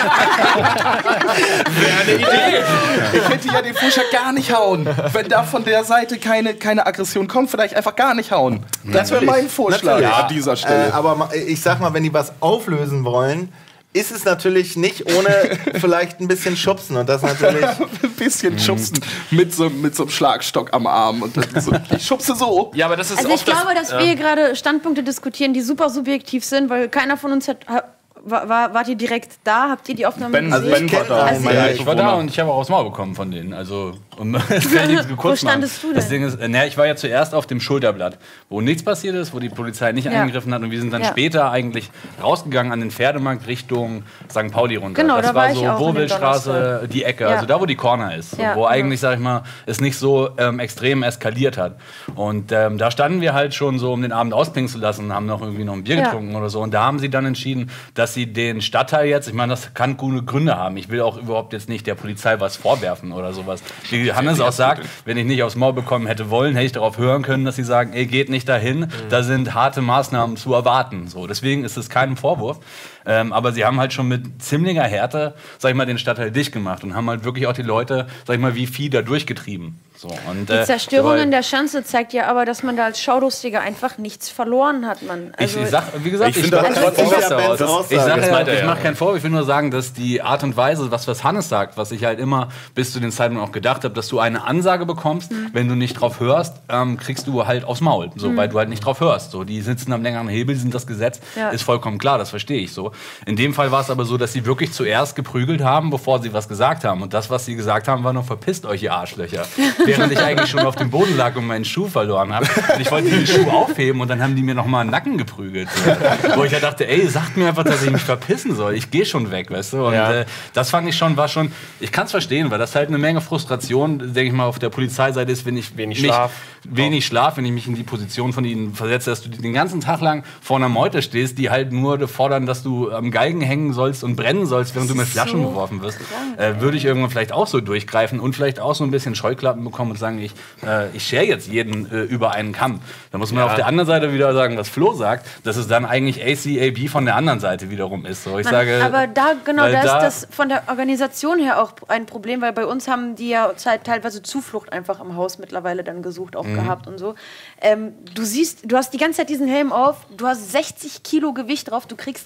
Speaker 2: Wäre eine Idee. Ich hätte ja den Fuscher gar nicht hauen. Wenn da von der Seite keine, keine Aggression kommt, vielleicht einfach gar nicht hauen. Das wäre mein Vorschlag
Speaker 4: ja,
Speaker 2: an dieser Stelle.
Speaker 4: Äh, aber ich sag mal, wenn die was auflösen wollen, ist es natürlich nicht ohne vielleicht ein bisschen Schubsen und das natürlich...
Speaker 2: ein bisschen schubsen mit so, mit so einem Schlagstock am Arm und dann so, ich schubse so.
Speaker 1: Ja, aber das ist
Speaker 3: Also ich
Speaker 1: oft das,
Speaker 3: glaube, dass
Speaker 1: ja.
Speaker 3: wir hier gerade Standpunkte diskutieren, die super subjektiv sind, weil keiner von uns hat... War, war, wart ihr direkt da? Habt ihr die Aufnahme
Speaker 2: Ben,
Speaker 3: gesehen?
Speaker 2: also Ben war da.
Speaker 3: Also,
Speaker 5: ja, ich war da und ich habe auch aufs Maul bekommen von denen. Also, um das kann ich jetzt kurz
Speaker 3: Wo standest
Speaker 5: machen.
Speaker 3: du denn?
Speaker 5: Das Ding ist, na, ich war ja zuerst auf dem Schulterblatt, wo nichts passiert ist, wo die Polizei nicht
Speaker 3: Ja.
Speaker 5: eingegriffen hat und wir sind dann
Speaker 3: Ja.
Speaker 5: später eigentlich rausgegangen an den Pferdemarkt Richtung Sankt Pauli runter.
Speaker 3: Genau,
Speaker 5: das
Speaker 3: da
Speaker 5: war
Speaker 3: war ich
Speaker 5: so
Speaker 3: auch an dem
Speaker 5: Wohlwildstraße,
Speaker 3: Donnerstag.
Speaker 5: die Ecke,
Speaker 3: Ja.
Speaker 5: also da, wo die Corner ist, so,
Speaker 3: Ja,
Speaker 5: wo
Speaker 3: genau.
Speaker 5: eigentlich, sag ich mal, es nicht so ähm, extrem eskaliert hat. Und ähm, da standen wir halt schon so, um den Abend auspinken zu lassen und haben noch irgendwie noch ein Bier
Speaker 3: Ja.
Speaker 5: getrunken oder so. Und da haben sie dann entschieden, dass sie den Stadtteil jetzt, ich meine, das kann gute Gründe haben. Ich will auch überhaupt jetzt nicht der Polizei was vorwerfen oder sowas. Wie Hannes auch sagt, wenn ich nicht aufs Maul bekommen hätte wollen, hätte ich darauf hören können, dass sie sagen, ey, geht nicht dahin, mhm. da sind harte Maßnahmen zu erwarten. So, deswegen ist es kein Vorwurf. Ähm, aber sie haben halt schon mit ziemlicher Härte, sag ich mal, den Stadtteil dicht gemacht und haben halt wirklich auch die Leute, sag ich mal, wie Vieh da durchgetrieben. So, und,
Speaker 3: die
Speaker 5: äh,
Speaker 3: Zerstörung
Speaker 5: weil-
Speaker 3: in der Schanze zeigt ja aber, dass man da als Schaulustiger einfach nichts verloren hat, man. Also,
Speaker 5: ich, ich sag, wie gesagt,
Speaker 2: ich
Speaker 5: ich,
Speaker 2: finde
Speaker 5: mache
Speaker 2: das
Speaker 5: keinen
Speaker 2: trotzdem
Speaker 5: Vorwurf
Speaker 4: ja
Speaker 5: daraus.
Speaker 4: Bens Aussage.
Speaker 5: Ich, sag
Speaker 1: Das
Speaker 5: ja,
Speaker 1: meint er
Speaker 5: ich
Speaker 1: ja.
Speaker 5: mache keinen Vorwurf, ich will nur sagen, dass die Art und Weise, was, was Hannes sagt, was ich halt immer bis zu den Zeitpunkt auch gedacht habe, dass du eine Ansage bekommst, mhm. wenn du nicht drauf hörst, ähm, kriegst du halt aufs Maul, so, mhm. weil du halt nicht drauf hörst. So. Die sitzen am längeren Hebel, sind das Gesetz,
Speaker 3: Ja.
Speaker 5: ist vollkommen klar, das verstehe ich so. In dem Fall war es aber so, dass sie wirklich zuerst geprügelt haben, bevor sie was gesagt haben. Und das, was sie gesagt haben, war nur, verpisst euch, ihr Arschlöcher. Während ich eigentlich schon auf dem Boden lag und meinen Schuh verloren habe. Und ich wollte den Schuh aufheben und dann haben die mir noch mal einen Nacken geprügelt. So. Wo ich ja dachte, ey, sagt mir einfach, dass ich mich verpissen soll. Ich gehe schon weg, weißt du. Und
Speaker 1: Ja.
Speaker 5: äh, das fand ich schon, war schon, ich kann es verstehen, weil das halt eine Menge Frustration, denke ich mal, auf der Polizeiseite ist, wenn ich
Speaker 1: Wenig
Speaker 5: mich,
Speaker 1: Schlaf.
Speaker 5: wenig Schlaf, wenn ich mich in die Position von ihnen versetze, dass du den ganzen Tag lang vor einer Meute stehst, die halt nur fordern, dass du am Galgen hängen sollst und brennen sollst, während du mit Flaschen
Speaker 3: so
Speaker 5: geworfen wirst. Äh, würde ich irgendwann vielleicht auch so durchgreifen und vielleicht auch so ein bisschen Scheuklappen bekommen und sagen, ich, äh, ich schere jetzt jeden äh, über einen Kamm. Da muss man
Speaker 1: Ja.
Speaker 5: auf der anderen Seite wieder sagen, was Flo sagt, dass es dann eigentlich A C A B von der anderen Seite wiederum ist. So, ich
Speaker 3: Man,
Speaker 5: sage,
Speaker 3: aber da, genau,
Speaker 5: weil
Speaker 3: da ist
Speaker 5: da-
Speaker 3: das von der Organisation her auch ein Problem, weil bei uns haben die ja zeit- teilweise Zuflucht einfach im Haus mittlerweile dann gesucht, auch
Speaker 5: Mhm.
Speaker 3: gehabt und so. Ähm, du siehst, du hast die ganze Zeit diesen Helm auf, du hast sechzig Kilo Gewicht drauf, du kriegst kein Wasser.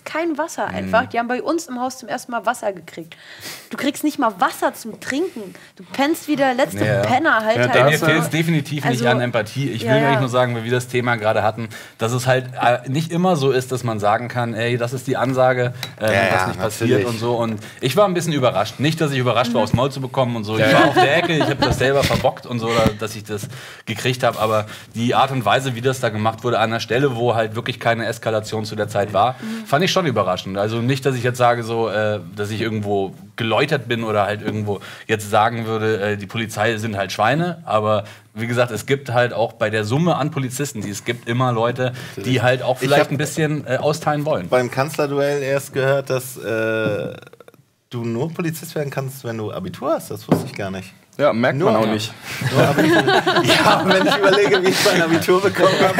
Speaker 3: Wasser einfach. Mhm. Die haben bei uns im Haus zum ersten Mal Wasser gekriegt. Du kriegst nicht mal Wasser zum Trinken. Du pennst wie der letzte ja. Penner halt.
Speaker 5: Ja,
Speaker 3: halt
Speaker 5: mir fehlt es definitiv also, nicht an Empathie. Ich will ja, ja. nur sagen, weil wir das Thema gerade hatten, dass es halt äh, nicht immer so ist, dass man sagen kann, ey, das ist die Ansage, äh, ja, was nicht passiert natürlich. Und so. Und ich war ein bisschen überrascht. Nicht, dass ich überrascht war, aufs Maul zu bekommen und so. Ich war auf der Ecke, ich habe das selber verbockt und so, dass ich das gekriegt habe. Aber die Art und Weise, wie das da gemacht wurde, an einer Stelle, wo halt wirklich keine Eskalation zu der Zeit war, mhm. fand ich schon überraschend. Also nicht, dass ich jetzt sage, so, äh, dass ich irgendwo geläutert bin oder halt irgendwo jetzt sagen würde, äh, die Polizei sind halt Schweine, aber wie gesagt, es gibt halt auch bei der Summe an Polizisten, die es gibt, immer Leute, die halt auch vielleicht ein bisschen äh, austeilen wollen.
Speaker 4: Beim Kanzlerduell erst gehört, dass äh, du nur Polizist werden kannst, wenn du Abitur hast. Das wusste ich gar nicht.
Speaker 2: Ja, merkt
Speaker 4: nur,
Speaker 2: man auch nicht.
Speaker 4: Nur ja, wenn ich überlege, wie ich mein Abitur bekommen habe,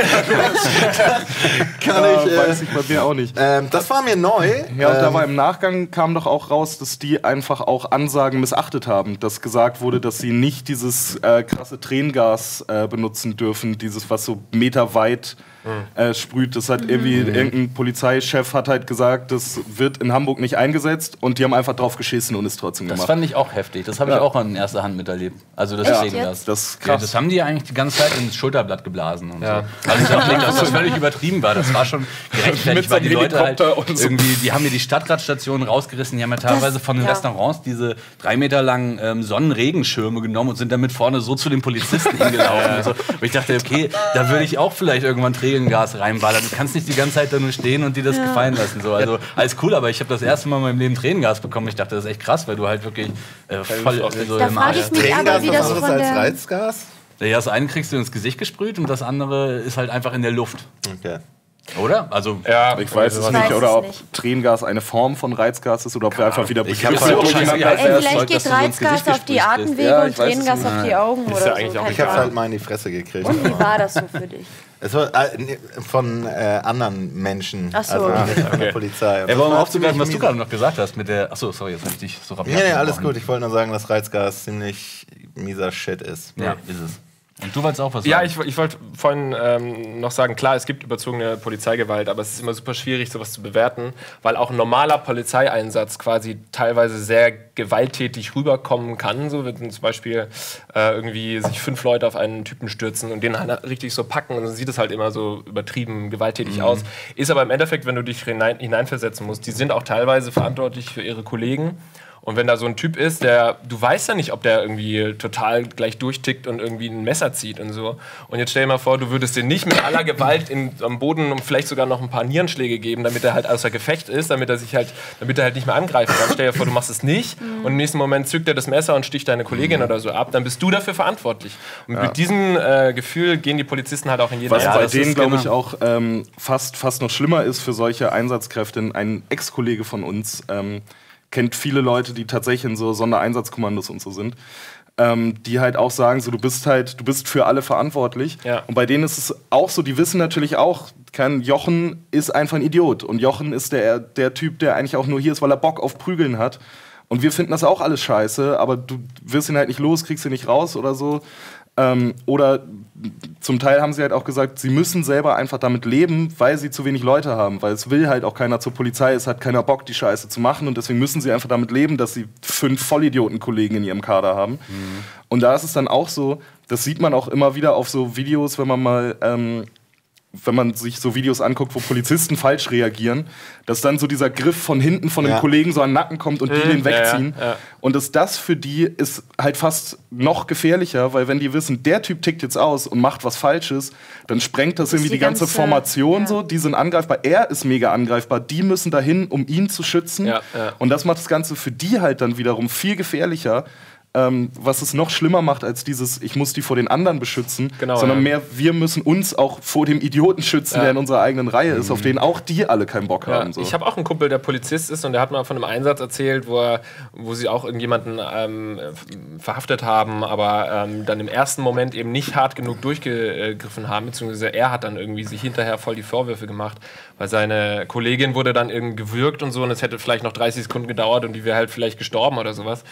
Speaker 4: kann
Speaker 2: ja,
Speaker 4: ich... Äh,
Speaker 2: weiß ich bei mir auch nicht.
Speaker 4: Ähm, das war mir neu.
Speaker 2: Ja, und
Speaker 4: ähm,
Speaker 2: da war im Nachgang kam doch auch raus, dass die einfach auch Ansagen missachtet haben. Dass gesagt wurde, dass sie nicht dieses äh, krasse Tränengas äh, benutzen dürfen, dieses, was so meterweit äh, sprüht. Das hat irgendwie, mhm. irgendein Polizeichef hat halt gesagt, das wird in Hamburg nicht eingesetzt und die haben einfach drauf geschissen und es trotzdem
Speaker 5: das
Speaker 2: gemacht.
Speaker 5: Das fand ich auch heftig. Das habe ja. ich auch in erster Hand miterlebt. Also das Tränengas.
Speaker 2: Das ist krass.
Speaker 5: Ja, das haben die eigentlich die ganze Zeit ins Schulterblatt geblasen und ja. so. Also ich dachte nicht, dass das völlig übertrieben war. Das war schon gerechtfertigt, weil die Leute halt irgendwie, die haben mir die Stadtradstationen rausgerissen. Die haben ja teilweise das, von den ja. Restaurants diese drei Meter langen ähm, Sonnenregenschirme genommen und sind damit vorne so zu den Polizisten hingelaufen. Ja. Und so. Und ich dachte, okay, da würde ich auch vielleicht irgendwann Tränengas reinballern. Du kannst nicht die ganze Zeit da nur stehen und dir das ja. gefallen lassen. So. Also alles cool, aber ich habe das erste Mal in meinem Leben Tränengas bekommen. Ich dachte, das ist echt krass, weil du halt wirklich äh, voll so
Speaker 3: da frage ich mich aber, wie das von
Speaker 4: als der... Reizgas?
Speaker 5: Ja, das eine kriegst du ins Gesicht gesprüht und das andere ist halt einfach in der Luft.
Speaker 4: Okay.
Speaker 5: Oder? Also,
Speaker 2: ja, ich weiß es nicht. Oder ob
Speaker 3: nicht.
Speaker 2: Tränengas eine Form von Reizgas ist oder ob wir einfach wieder
Speaker 4: ich halt
Speaker 3: Ey, vielleicht geht Reizgas auf die Atemwege ja, und Tränengas auf die Augen oder ja so.
Speaker 4: Ich hab's halt mal in die Fresse gekriegt.
Speaker 3: Und wie war das so für dich?
Speaker 4: Es war äh, von äh, anderen Menschen,
Speaker 3: Ach so.
Speaker 4: also nicht von der Polizei.
Speaker 5: Ja, warum aufzugreifen, was du gerade noch gesagt hast mit der... Achso, sorry, jetzt hab ich dich so rabiat.
Speaker 4: Nee, nee, alles gut. Ich wollte nur sagen, dass Reizgas ziemlich mieser Shit ist.
Speaker 5: Ja, ist es. Und du wolltest auch was sagen?
Speaker 1: Ja, ich, ich wollte vorhin ähm, noch sagen, klar, es gibt überzogene Polizeigewalt, aber es ist immer super schwierig, sowas zu bewerten, weil auch ein normaler Polizeieinsatz quasi teilweise sehr gewalttätig rüberkommen kann. So, wenn zum Beispiel äh, irgendwie sich fünf Leute auf einen Typen stürzen und den halt richtig so packen, und dann sieht es halt immer so übertrieben gewalttätig mhm. aus. Ist aber im Endeffekt, wenn du dich hinein, hineinversetzen musst, die sind auch teilweise verantwortlich für ihre Kollegen. Und wenn da so ein Typ ist, der, du weißt ja nicht, ob der irgendwie total gleich durchtickt und irgendwie ein Messer zieht und so. Und jetzt stell dir mal vor, du würdest den nicht mit aller Gewalt in, am Boden und vielleicht sogar noch ein paar Nierenschläge geben, damit er halt außer Gefecht ist, damit er sich halt, damit er halt nicht mehr angreifen kann. Stell dir vor, du machst es nicht und im nächsten Moment zückt er das Messer und sticht deine Kollegin oder so ab, dann bist du dafür verantwortlich. Und ja. mit diesem äh, Gefühl gehen die Polizisten halt auch in jeden
Speaker 2: Was
Speaker 1: Einsatz.
Speaker 2: bei denen, glaube ich, auch ähm, fast, fast noch schlimmer ist für solche Einsatzkräfte. Ein Ex-Kollege von uns ähm, kennt viele Leute, die tatsächlich in so Sondereinsatzkommandos und so sind, ähm, die halt auch sagen, so, du bist halt, du bist für alle verantwortlich. Ja. Und bei denen ist es auch so, die wissen natürlich auch, kein Jochen ist einfach ein Idiot. Und Jochen ist der, der Typ, der eigentlich auch nur hier ist, weil er Bock auf Prügeln hat. Und wir finden das auch alles scheiße, aber du wirst ihn halt nicht los, kriegst ihn nicht raus oder so. Ähm, oder zum Teil haben sie halt auch gesagt, sie müssen selber einfach damit leben, weil sie zu wenig Leute haben. Weil es will halt auch keiner zur Polizei, es hat keiner Bock, die Scheiße zu machen. Und deswegen müssen sie einfach damit leben, dass sie fünf Vollidioten-Kollegen in ihrem Kader haben. Mhm. Und da ist es dann auch so, das sieht man auch immer wieder auf so Videos, wenn man mal... Ähm, wenn man sich so Videos anguckt, wo Polizisten falsch reagieren, dass dann so dieser Griff von hinten von dem ja. Kollegen so an den Nacken kommt und die mhm. den wegziehen. Ja, ja. Und dass das für die ist halt fast noch gefährlicher, weil wenn die wissen, der Typ tickt jetzt aus und macht was Falsches, dann sprengt das, das irgendwie die, die ganze, ganze Formation ja. so, die sind angreifbar, er ist mega angreifbar, die müssen dahin, um ihn zu schützen. Ja, ja. Und das macht das Ganze für die halt dann wiederum viel gefährlicher, Ähm, was es noch schlimmer macht als dieses, ich muss die vor den anderen beschützen, genau, sondern ja. mehr, wir müssen uns auch vor dem Idioten schützen, ja. der in unserer eigenen Reihe ist, auf den auch die alle keinen Bock ja. haben. So.
Speaker 1: Ich habe auch einen Kumpel, der Polizist ist und der hat mal von einem Einsatz erzählt, wo, er, wo sie auch irgendjemanden ähm, verhaftet haben, aber ähm, dann im ersten Moment eben nicht hart genug durchgegriffen haben, beziehungsweise er hat dann irgendwie sich hinterher voll die Vorwürfe gemacht, weil seine Kollegin wurde dann irgendwie gewürgt und so und es hätte vielleicht noch dreißig Sekunden gedauert und die wäre halt vielleicht gestorben oder sowas.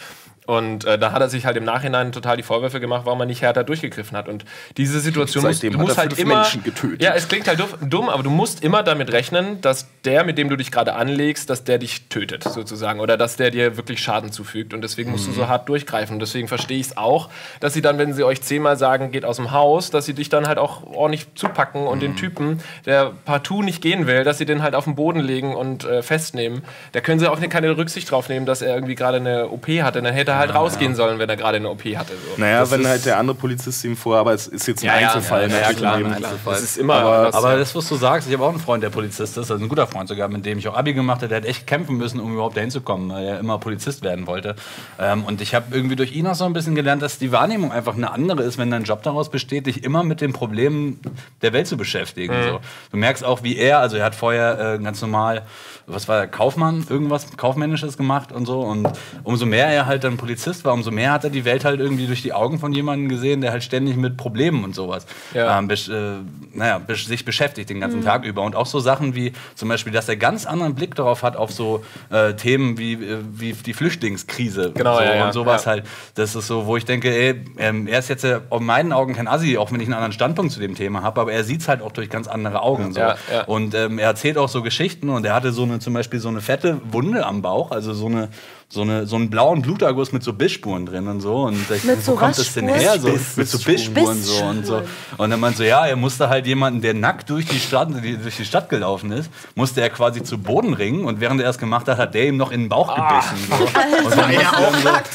Speaker 1: Und äh, da hat er sich halt im Nachhinein total die Vorwürfe gemacht, warum er nicht härter durchgegriffen hat. Und diese Situation, musst, du musst halt immer... Menschen getötet. Ja, es klingt halt dumm, aber du musst immer damit rechnen, dass der, mit dem du dich gerade anlegst, dass der dich tötet, sozusagen. Oder dass der dir wirklich Schaden zufügt. Und deswegen musst mhm. du so hart durchgreifen. Und deswegen verstehe ich es auch, dass sie dann, wenn sie euch zehnmal sagen, geht aus dem Haus, dass sie dich dann halt auch ordentlich zupacken und mhm. den Typen, der partout nicht gehen will, dass sie den halt auf den Boden legen und äh, festnehmen. Da können sie auch keine Rücksicht drauf nehmen, dass er irgendwie gerade eine O P hatte. Dann hätte er halt ja, rausgehen ja. sollen, wenn er gerade eine O P hatte. So.
Speaker 2: Naja, das wenn halt der andere Polizist ihm vorher, aber es ist jetzt ein
Speaker 1: ja,
Speaker 2: Einzelfall.
Speaker 1: Ja, ja, ja, klar,
Speaker 2: Leben.
Speaker 1: Einzelfall.
Speaker 5: Das ist immer aber, das, aber das, was du sagst, ich habe auch einen Freund, der Polizist ist, also ein guter Freund sogar, mit dem ich auch Abi gemacht habe, der hat echt kämpfen müssen, um überhaupt dahin zu kommen, weil er immer Polizist werden wollte. Und ich habe irgendwie durch ihn auch so ein bisschen gelernt, dass die Wahrnehmung einfach eine andere ist, wenn dein Job daraus besteht, dich immer mit den Problemen der Welt zu beschäftigen. Mhm. So. Du merkst auch, wie er, also er hat vorher äh, ganz normal, was war er, Kaufmann, irgendwas Kaufmännisches gemacht und so. Und umso mehr er halt dann Polizist war, umso mehr hat er die Welt halt irgendwie durch die Augen von jemandem gesehen, der halt ständig mit Problemen und sowas ja. ähm, besch, äh, naja, besch, sich beschäftigt den ganzen mhm. Tag über. Und auch so Sachen wie zum Beispiel, dass er ganz anderen Blick darauf hat, auf so äh, Themen wie, wie die Flüchtlingskrise
Speaker 1: genau,
Speaker 5: so,
Speaker 1: ja, ja.
Speaker 5: und sowas
Speaker 1: ja.
Speaker 5: halt. Das ist so, wo ich denke, ey, ähm, er ist jetzt äh, in meinen Augen kein Assi, auch wenn ich einen anderen Standpunkt zu dem Thema habe, aber er sieht es halt auch durch ganz andere Augen. So.
Speaker 1: Ja, ja.
Speaker 5: Und ähm, er erzählt auch so Geschichten und er hatte so eine, zum Beispiel so eine fette Wunde am Bauch, also so eine So, eine, so einen blauen Bluterguss mit so Bissspuren drin und so. Und ich,
Speaker 3: mit
Speaker 5: wo
Speaker 3: so
Speaker 5: kommt das denn her? So,
Speaker 4: Biss,
Speaker 5: mit so Bissspuren so und so. Und dann meinte so, ja, er musste halt jemanden, der nackt durch die Stadt, die, durch die Stadt gelaufen ist, musste er quasi zu Boden ringen und während er es gemacht hat, hat der ihm noch in den Bauch gebissen. Ah. So. Und dann war er auch nackt.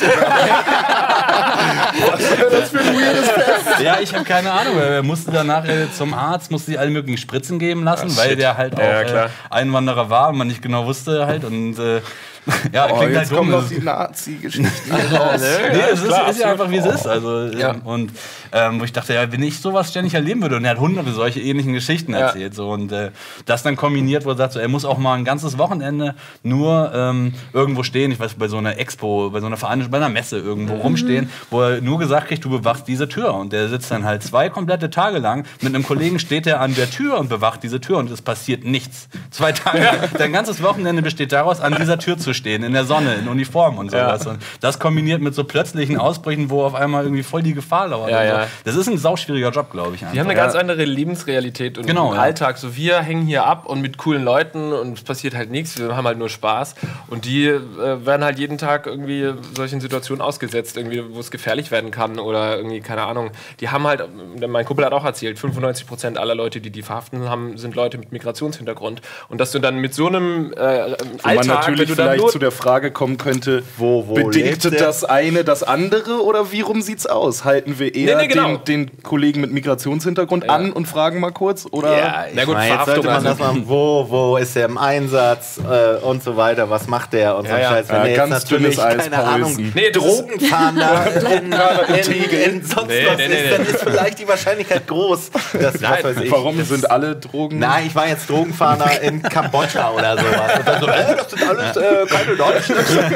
Speaker 5: Was wäre das für ein weirdes Fest? Ja, ich habe keine Ahnung. Er musste danach äh, zum Arzt, musste sich alle möglichen Spritzen geben lassen,
Speaker 1: ah,
Speaker 5: weil der halt auch
Speaker 1: ja,
Speaker 5: äh, Einwanderer war und man nicht genau wusste halt und äh, ja,
Speaker 2: oh,
Speaker 5: klingt
Speaker 2: jetzt
Speaker 5: halt
Speaker 2: kommen
Speaker 5: dumm.
Speaker 2: noch die Nazi-Geschichten raus.
Speaker 5: Nee, es ist,
Speaker 1: klar,
Speaker 5: ist ja einfach, wie es ist. Also,
Speaker 1: ja.
Speaker 5: Und ähm, wo ich dachte, ja, wenn ich sowas ständig erleben würde, und er hat hunderte solche ähnlichen Geschichten
Speaker 1: ja.
Speaker 5: erzählt. So, und äh, das dann kombiniert, wo er sagt, so, er muss auch mal ein ganzes Wochenende nur ähm, irgendwo stehen, ich weiß, bei so einer Expo, bei so einer Veranstaltung, bei einer Messe irgendwo mhm. rumstehen, wo er nur gesagt kriegt, du bewachst diese Tür. Und der sitzt dann halt zwei komplette Tage lang, mit einem Kollegen steht er an der Tür und bewacht diese Tür und es passiert nichts. Zwei Tage, ja. Dein ganzes Wochenende besteht daraus, an dieser Tür zu stehen, in der Sonne, in Uniform und sowas. Ja. Und das kombiniert mit so plötzlichen Ausbrüchen, wo auf einmal irgendwie voll die Gefahr lauert.
Speaker 1: Ja, ja.
Speaker 5: So. Das ist ein sauschwieriger Job, glaube ich. Einfach.
Speaker 1: Die haben eine ganz andere Lebensrealität und
Speaker 5: genau, ja.
Speaker 1: Alltag. So, wir hängen hier ab und mit coolen Leuten und es passiert halt nichts, wir haben halt nur Spaß. Und die äh, werden halt jeden Tag irgendwie solchen Situationen ausgesetzt, irgendwie, wo es gefährlich werden kann oder irgendwie, keine Ahnung. Die haben halt, mein Kumpel hat auch erzählt, fünfundneunzig Prozent aller Leute, die die verhaften haben, sind Leute mit Migrationshintergrund. Und dass du dann mit so einem äh, Alltag,
Speaker 2: man natürlich wenn du vielleicht nur zu der Frage kommen könnte, wo, wo bedingte das eine das andere oder wie rum sieht's aus? Halten wir eher nee, nee, genau. den, den Kollegen mit Migrationshintergrund ja. an und fragen mal kurz? Oder?
Speaker 4: Ja, ich na gut, meine, jetzt sollte man das mal, wo, wo ist er im Einsatz äh, und so weiter, was macht der und so
Speaker 1: ja, ja.
Speaker 4: Scheiß. Wenn
Speaker 2: ja, ganz dünnes Eis,
Speaker 4: keine Ahnung,
Speaker 1: nee,
Speaker 4: Drogenfahnder in, in, in, in sonst nee, was nee, ist, nee. dann ist vielleicht die Wahrscheinlichkeit groß, dass,
Speaker 2: Nein,
Speaker 4: was weiß ich,
Speaker 2: warum sind alle Drogen...
Speaker 4: Nein, ich war jetzt Drogenfahnder in Kambodscha oder sowas. Und dann so, äh, das sind alles äh, keine Deutschen.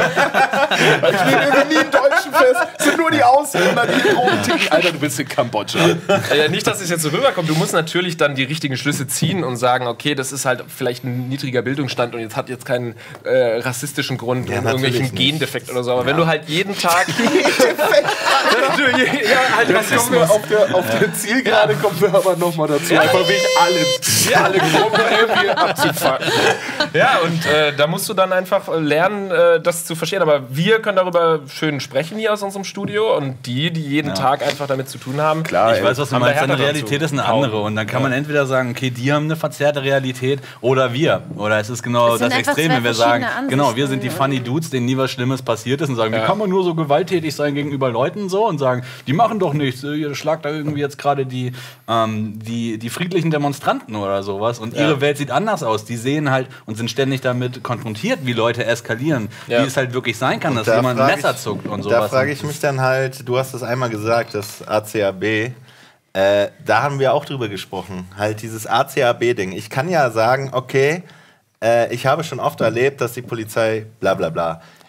Speaker 2: Ich nehme irgendwie nie einen Deutschen fest. Es sind nur die Ausländer, die Drogen ticken. Alter, du bist in Kambodscha.
Speaker 1: Ja, nicht, dass es jetzt so rüberkommt. Du musst natürlich dann die richtigen Schlüsse ziehen und sagen, okay, das ist halt vielleicht ein niedriger Bildungsstand und jetzt hat jetzt keinen äh, rassistischen Grund ja, und irgendwelchen Gendefekt oder so. Aber ja. wenn du halt jeden Tag...
Speaker 2: du, ja, halt Rassismus. Auf der, auf der Zielgerade ja. kommen wir aber nochmal dazu. Ja. Einfach wirklich alle, ja. alle Gruppen irgendwie abzufangen.
Speaker 1: Ja, und äh, da musst du dann einfach lernen, äh, das zu verstehen. Aber wir können darüber schön sprechen hier aus unserem Studio und die, die jeden ja. Tag einfach damit zu tun haben.
Speaker 5: Klar, ich weiß, was du meinst. Deine Realität ist eine andere. Und dann kann ja. man entweder sagen, okay, die haben eine verzerrte Realität oder wir. Oder es ist genau das Extrem, wenn wir sagen, genau, wir sind die funny Dudes, denen nie was Schlimmes passiert ist und sagen, ja. wie kann man nur so gewalttätig sein gegenüber Leuten so und sagen, die machen doch nichts, ihr schlagt da irgendwie jetzt gerade die, ähm, die, die friedlichen Demonstranten oder sowas und ja. ihre Welt sieht anders aus. Die sehen halt und sind ständig damit konfrontiert, wie Leute eskalieren, ja. wie es halt wirklich sein kann, dass da jemand ein Messer ich, zuckt und sowas.
Speaker 4: Da frage ich mich dann halt, du hast das einmal gesagt, das A C A B, äh, da haben wir auch drüber gesprochen, halt dieses A C A B-Ding. Ich kann ja sagen, okay, äh, ich habe schon oft erlebt, dass die Polizei bla bla bla.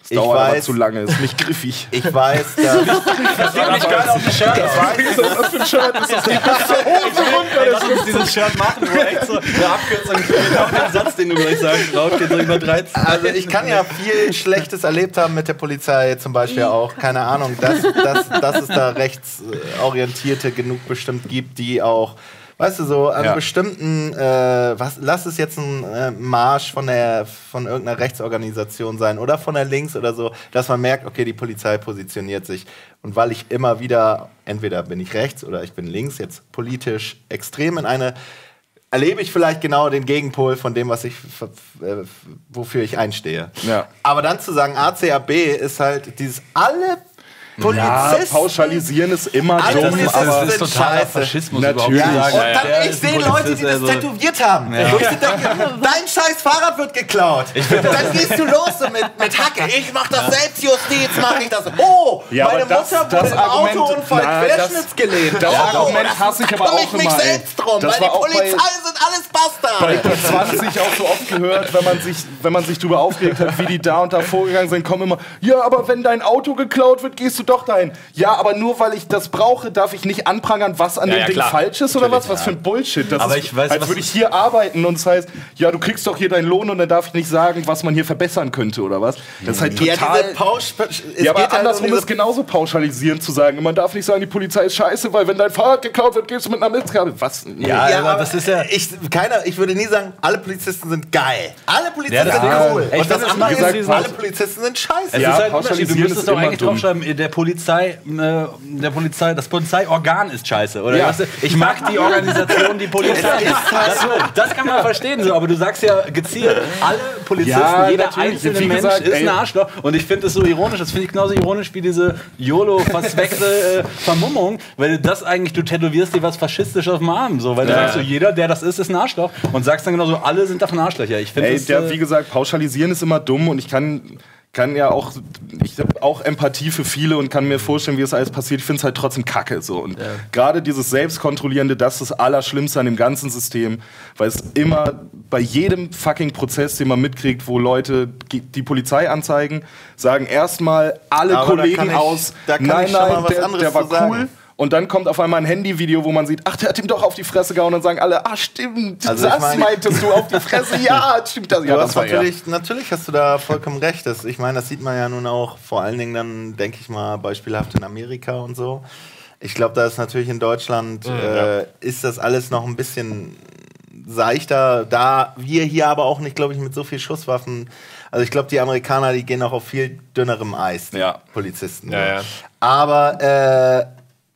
Speaker 2: Das dauert aber zu lange, ist nicht griffig.
Speaker 4: Ich weiß, dass...
Speaker 5: Das sieht nicht geil auf dem Shirt.
Speaker 2: Was für ein Shirt ist das? Die Hose runter.
Speaker 5: Lass uns dieses Shirt machen, wo echt so eine Abkürzung steht auf den Satz, den du gleich sagst. Laut geht so über dreizehn.
Speaker 4: Also ich kann ja viel Schlechtes erlebt haben mit der Polizei zum Beispiel auch. Keine Ahnung, dass, dass, dass es da rechtsorientierte genug bestimmt gibt, die auch... Weißt du, so an ja. bestimmten, äh, was, lass es jetzt ein äh, Marsch von, der, von irgendeiner Rechtsorganisation sein oder von der Links oder so, dass man merkt, okay, die Polizei positioniert sich. Und weil ich immer wieder, entweder bin ich rechts oder ich bin links, jetzt politisch extrem in eine, erlebe ich vielleicht genau den Gegenpol von dem, was ich, äh, wofür ich einstehe. Ja. Aber dann zu sagen, A C A B ist halt dieses alle Polizisten.
Speaker 2: Ja, pauschalisieren ist immer dumm,
Speaker 5: aber das ist totaler Faschismus
Speaker 2: natürlich.
Speaker 5: überhaupt
Speaker 4: ja. Und dann, ja, ich sehe Leute, die das also tätowiert haben. Ja. Wo ich so denke, dein scheiß Fahrrad wird geklaut. Dann gehst du los so mit, mit Hacke. Ich mach das Selbstjustiz, mach ich das. Oh,
Speaker 2: ja,
Speaker 4: meine
Speaker 2: das,
Speaker 4: Mutter wurde im Autounfall querschnittsgelähmt.
Speaker 2: Das
Speaker 4: oh,
Speaker 2: Argument hasse ich aber auch
Speaker 4: ich mich
Speaker 2: immer.
Speaker 4: selbst drum, weil die Polizei sind alles Bastarde.
Speaker 2: Bei zwanzig auch so oft gehört, wenn man sich, wenn man sich darüber aufgeregt hat, wie die da und da vorgegangen sind, kommen immer, ja, aber wenn dein Auto geklaut wird, gehst du doch dahin. Ja, aber nur weil ich das brauche, darf ich nicht anprangern, was an
Speaker 1: ja,
Speaker 2: dem
Speaker 1: ja,
Speaker 2: Ding
Speaker 1: klar.
Speaker 2: falsch ist oder was? Was für ein Bullshit. Das
Speaker 5: aber
Speaker 2: ist,
Speaker 5: ich weiß,
Speaker 2: als würde ich hier arbeiten und es heißt, ja, du kriegst doch hier deinen Lohn und dann darf ich nicht sagen, was man hier verbessern könnte oder was. Das ist halt total...
Speaker 4: Ja, diese Pausch, es
Speaker 2: ja aber
Speaker 4: geht
Speaker 2: andersrum
Speaker 4: halt um
Speaker 2: ist genauso pauschalisierend zu sagen. Man darf nicht sagen, die Polizei ist scheiße, weil wenn dein Fahrrad geklaut wird, gehst du mit einer Mistgabel. Was?
Speaker 5: Ja,
Speaker 4: ja,
Speaker 5: aber,
Speaker 4: aber
Speaker 5: das ist ja...
Speaker 4: Ich, keiner, ich würde nie sagen, alle Polizisten sind geil. Alle Polizisten
Speaker 5: ja,
Speaker 4: sind
Speaker 5: ja.
Speaker 4: cool.
Speaker 5: Ich
Speaker 4: Und das
Speaker 5: das
Speaker 4: andere
Speaker 2: gesagt,
Speaker 4: ist, alle Polizisten sind scheiße.
Speaker 5: Es
Speaker 2: ja,
Speaker 5: ist halt Unterschied. Du müsstest doch eigentlich
Speaker 2: dumm.
Speaker 5: draufschreiben, der Polizei, äh, der Polizei, das Polizeiorgan ist scheiße. Oder
Speaker 2: ja.
Speaker 5: weißt du, ich mag die Organisation, die Polizei. das, das kann man verstehen, so, aber du sagst ja gezielt, alle Polizisten,
Speaker 2: ja,
Speaker 5: jeder einzelne Mensch gesagt, ist ein Arschloch. Und ich finde das so ironisch, das finde ich genauso ironisch wie diese YOLO-verzweckte äh, Vermummung, weil du das eigentlich, du tätowierst dir was faschistisch auf dem Arm, so, weil ja. du sagst so, jeder, der das ist, ist ein Arschloch und sagst dann genauso, alle sind davon Arschlöcher. Ich finde das,
Speaker 2: ja,
Speaker 5: äh,
Speaker 2: wie gesagt, pauschalisieren ist immer dumm und ich kann kann ja auch, ich habe auch Empathie für viele und kann mir vorstellen, wie das alles passiert. Ich finde es halt trotzdem kacke. So. Und ja. gerade dieses Selbstkontrollierende, das ist das Allerschlimmste an dem ganzen System, weil es immer bei jedem fucking Prozess, den man mitkriegt, wo Leute die Polizei anzeigen, sagen erstmal alle
Speaker 4: Aber
Speaker 2: Kollegen
Speaker 4: ich,
Speaker 2: aus,
Speaker 4: da kann
Speaker 2: nein,
Speaker 4: ich schon
Speaker 2: nein,
Speaker 4: mal was
Speaker 2: der,
Speaker 4: anderes
Speaker 2: der war
Speaker 4: zu sagen.
Speaker 2: cool. Und dann kommt auf einmal ein Handyvideo, wo man sieht, ach, der hat ihm doch auf die Fresse gehauen. Und dann sagen alle, ah, stimmt,
Speaker 4: also
Speaker 2: das
Speaker 4: ich mein,
Speaker 2: meintest du auf die Fresse. Ja, stimmt das. Ja,
Speaker 4: du
Speaker 2: das
Speaker 4: hast
Speaker 2: war
Speaker 4: natürlich,
Speaker 2: ja.
Speaker 4: natürlich hast du da vollkommen recht. Das, ich meine, das sieht man ja nun auch vor allen Dingen dann, denke ich mal, beispielhaft in Amerika und so. Ich glaube, da ist natürlich in Deutschland, mhm, äh, ja. ist das alles noch ein bisschen seichter. Da wir hier aber auch nicht, glaube ich, mit so viel Schusswaffen. Also ich glaube, die Amerikaner, die gehen auch auf viel dünnerem Eis, die
Speaker 2: ja.
Speaker 4: Polizisten.
Speaker 1: Ja, ja.
Speaker 4: Aber äh,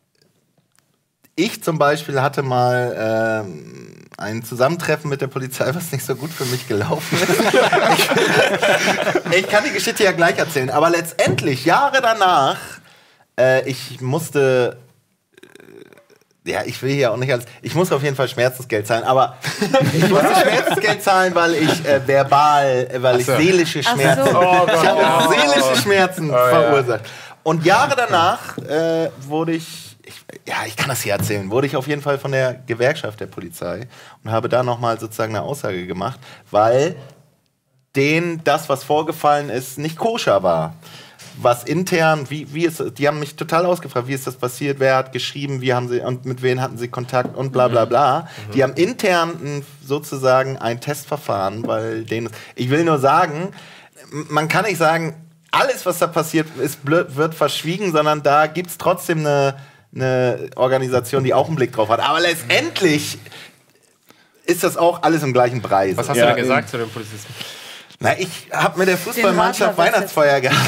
Speaker 4: ich zum Beispiel hatte mal ähm, ein Zusammentreffen mit der Polizei, was nicht so gut für mich gelaufen ist. ich, ich kann die Geschichte ja gleich erzählen, aber letztendlich, Jahre danach, äh, ich musste, äh, ja, ich will hier auch nicht alles, ich muss auf jeden Fall Schmerzensgeld zahlen, aber ich musste Schmerzensgeld zahlen, weil ich äh, verbal, äh, weil so. ich seelische Schmerzen,
Speaker 3: so.
Speaker 4: oh, ich habe oh, seelische Schmerzen
Speaker 1: oh,
Speaker 4: verursacht. Ja. Und Jahre danach äh, wurde ich, ich, ja, ich kann das hier erzählen, wurde ich auf jeden Fall von der Gewerkschaft der Polizei und habe da nochmal sozusagen eine Aussage gemacht, weil denen das, was vorgefallen ist, nicht koscher war. Was intern, wie, wie ist, die haben mich total ausgefragt, wie ist das passiert, wer hat geschrieben, wie haben sie und mit wem hatten sie Kontakt und bla bla bla. Mhm. Die haben intern sozusagen ein Testverfahren, weil denen, ich will nur sagen, man kann nicht sagen, alles, was da passiert, ist, wird verschwiegen, sondern da gibt es trotzdem eine, eine Organisation, die auch einen Blick drauf hat. Aber letztendlich ist das auch alles im gleichen Preis.
Speaker 1: Was hast
Speaker 2: ja,
Speaker 1: du denn gesagt zu den Polizisten?
Speaker 4: Na, ich habe mit der Fußballmannschaft Weihnachtsfeier gehabt.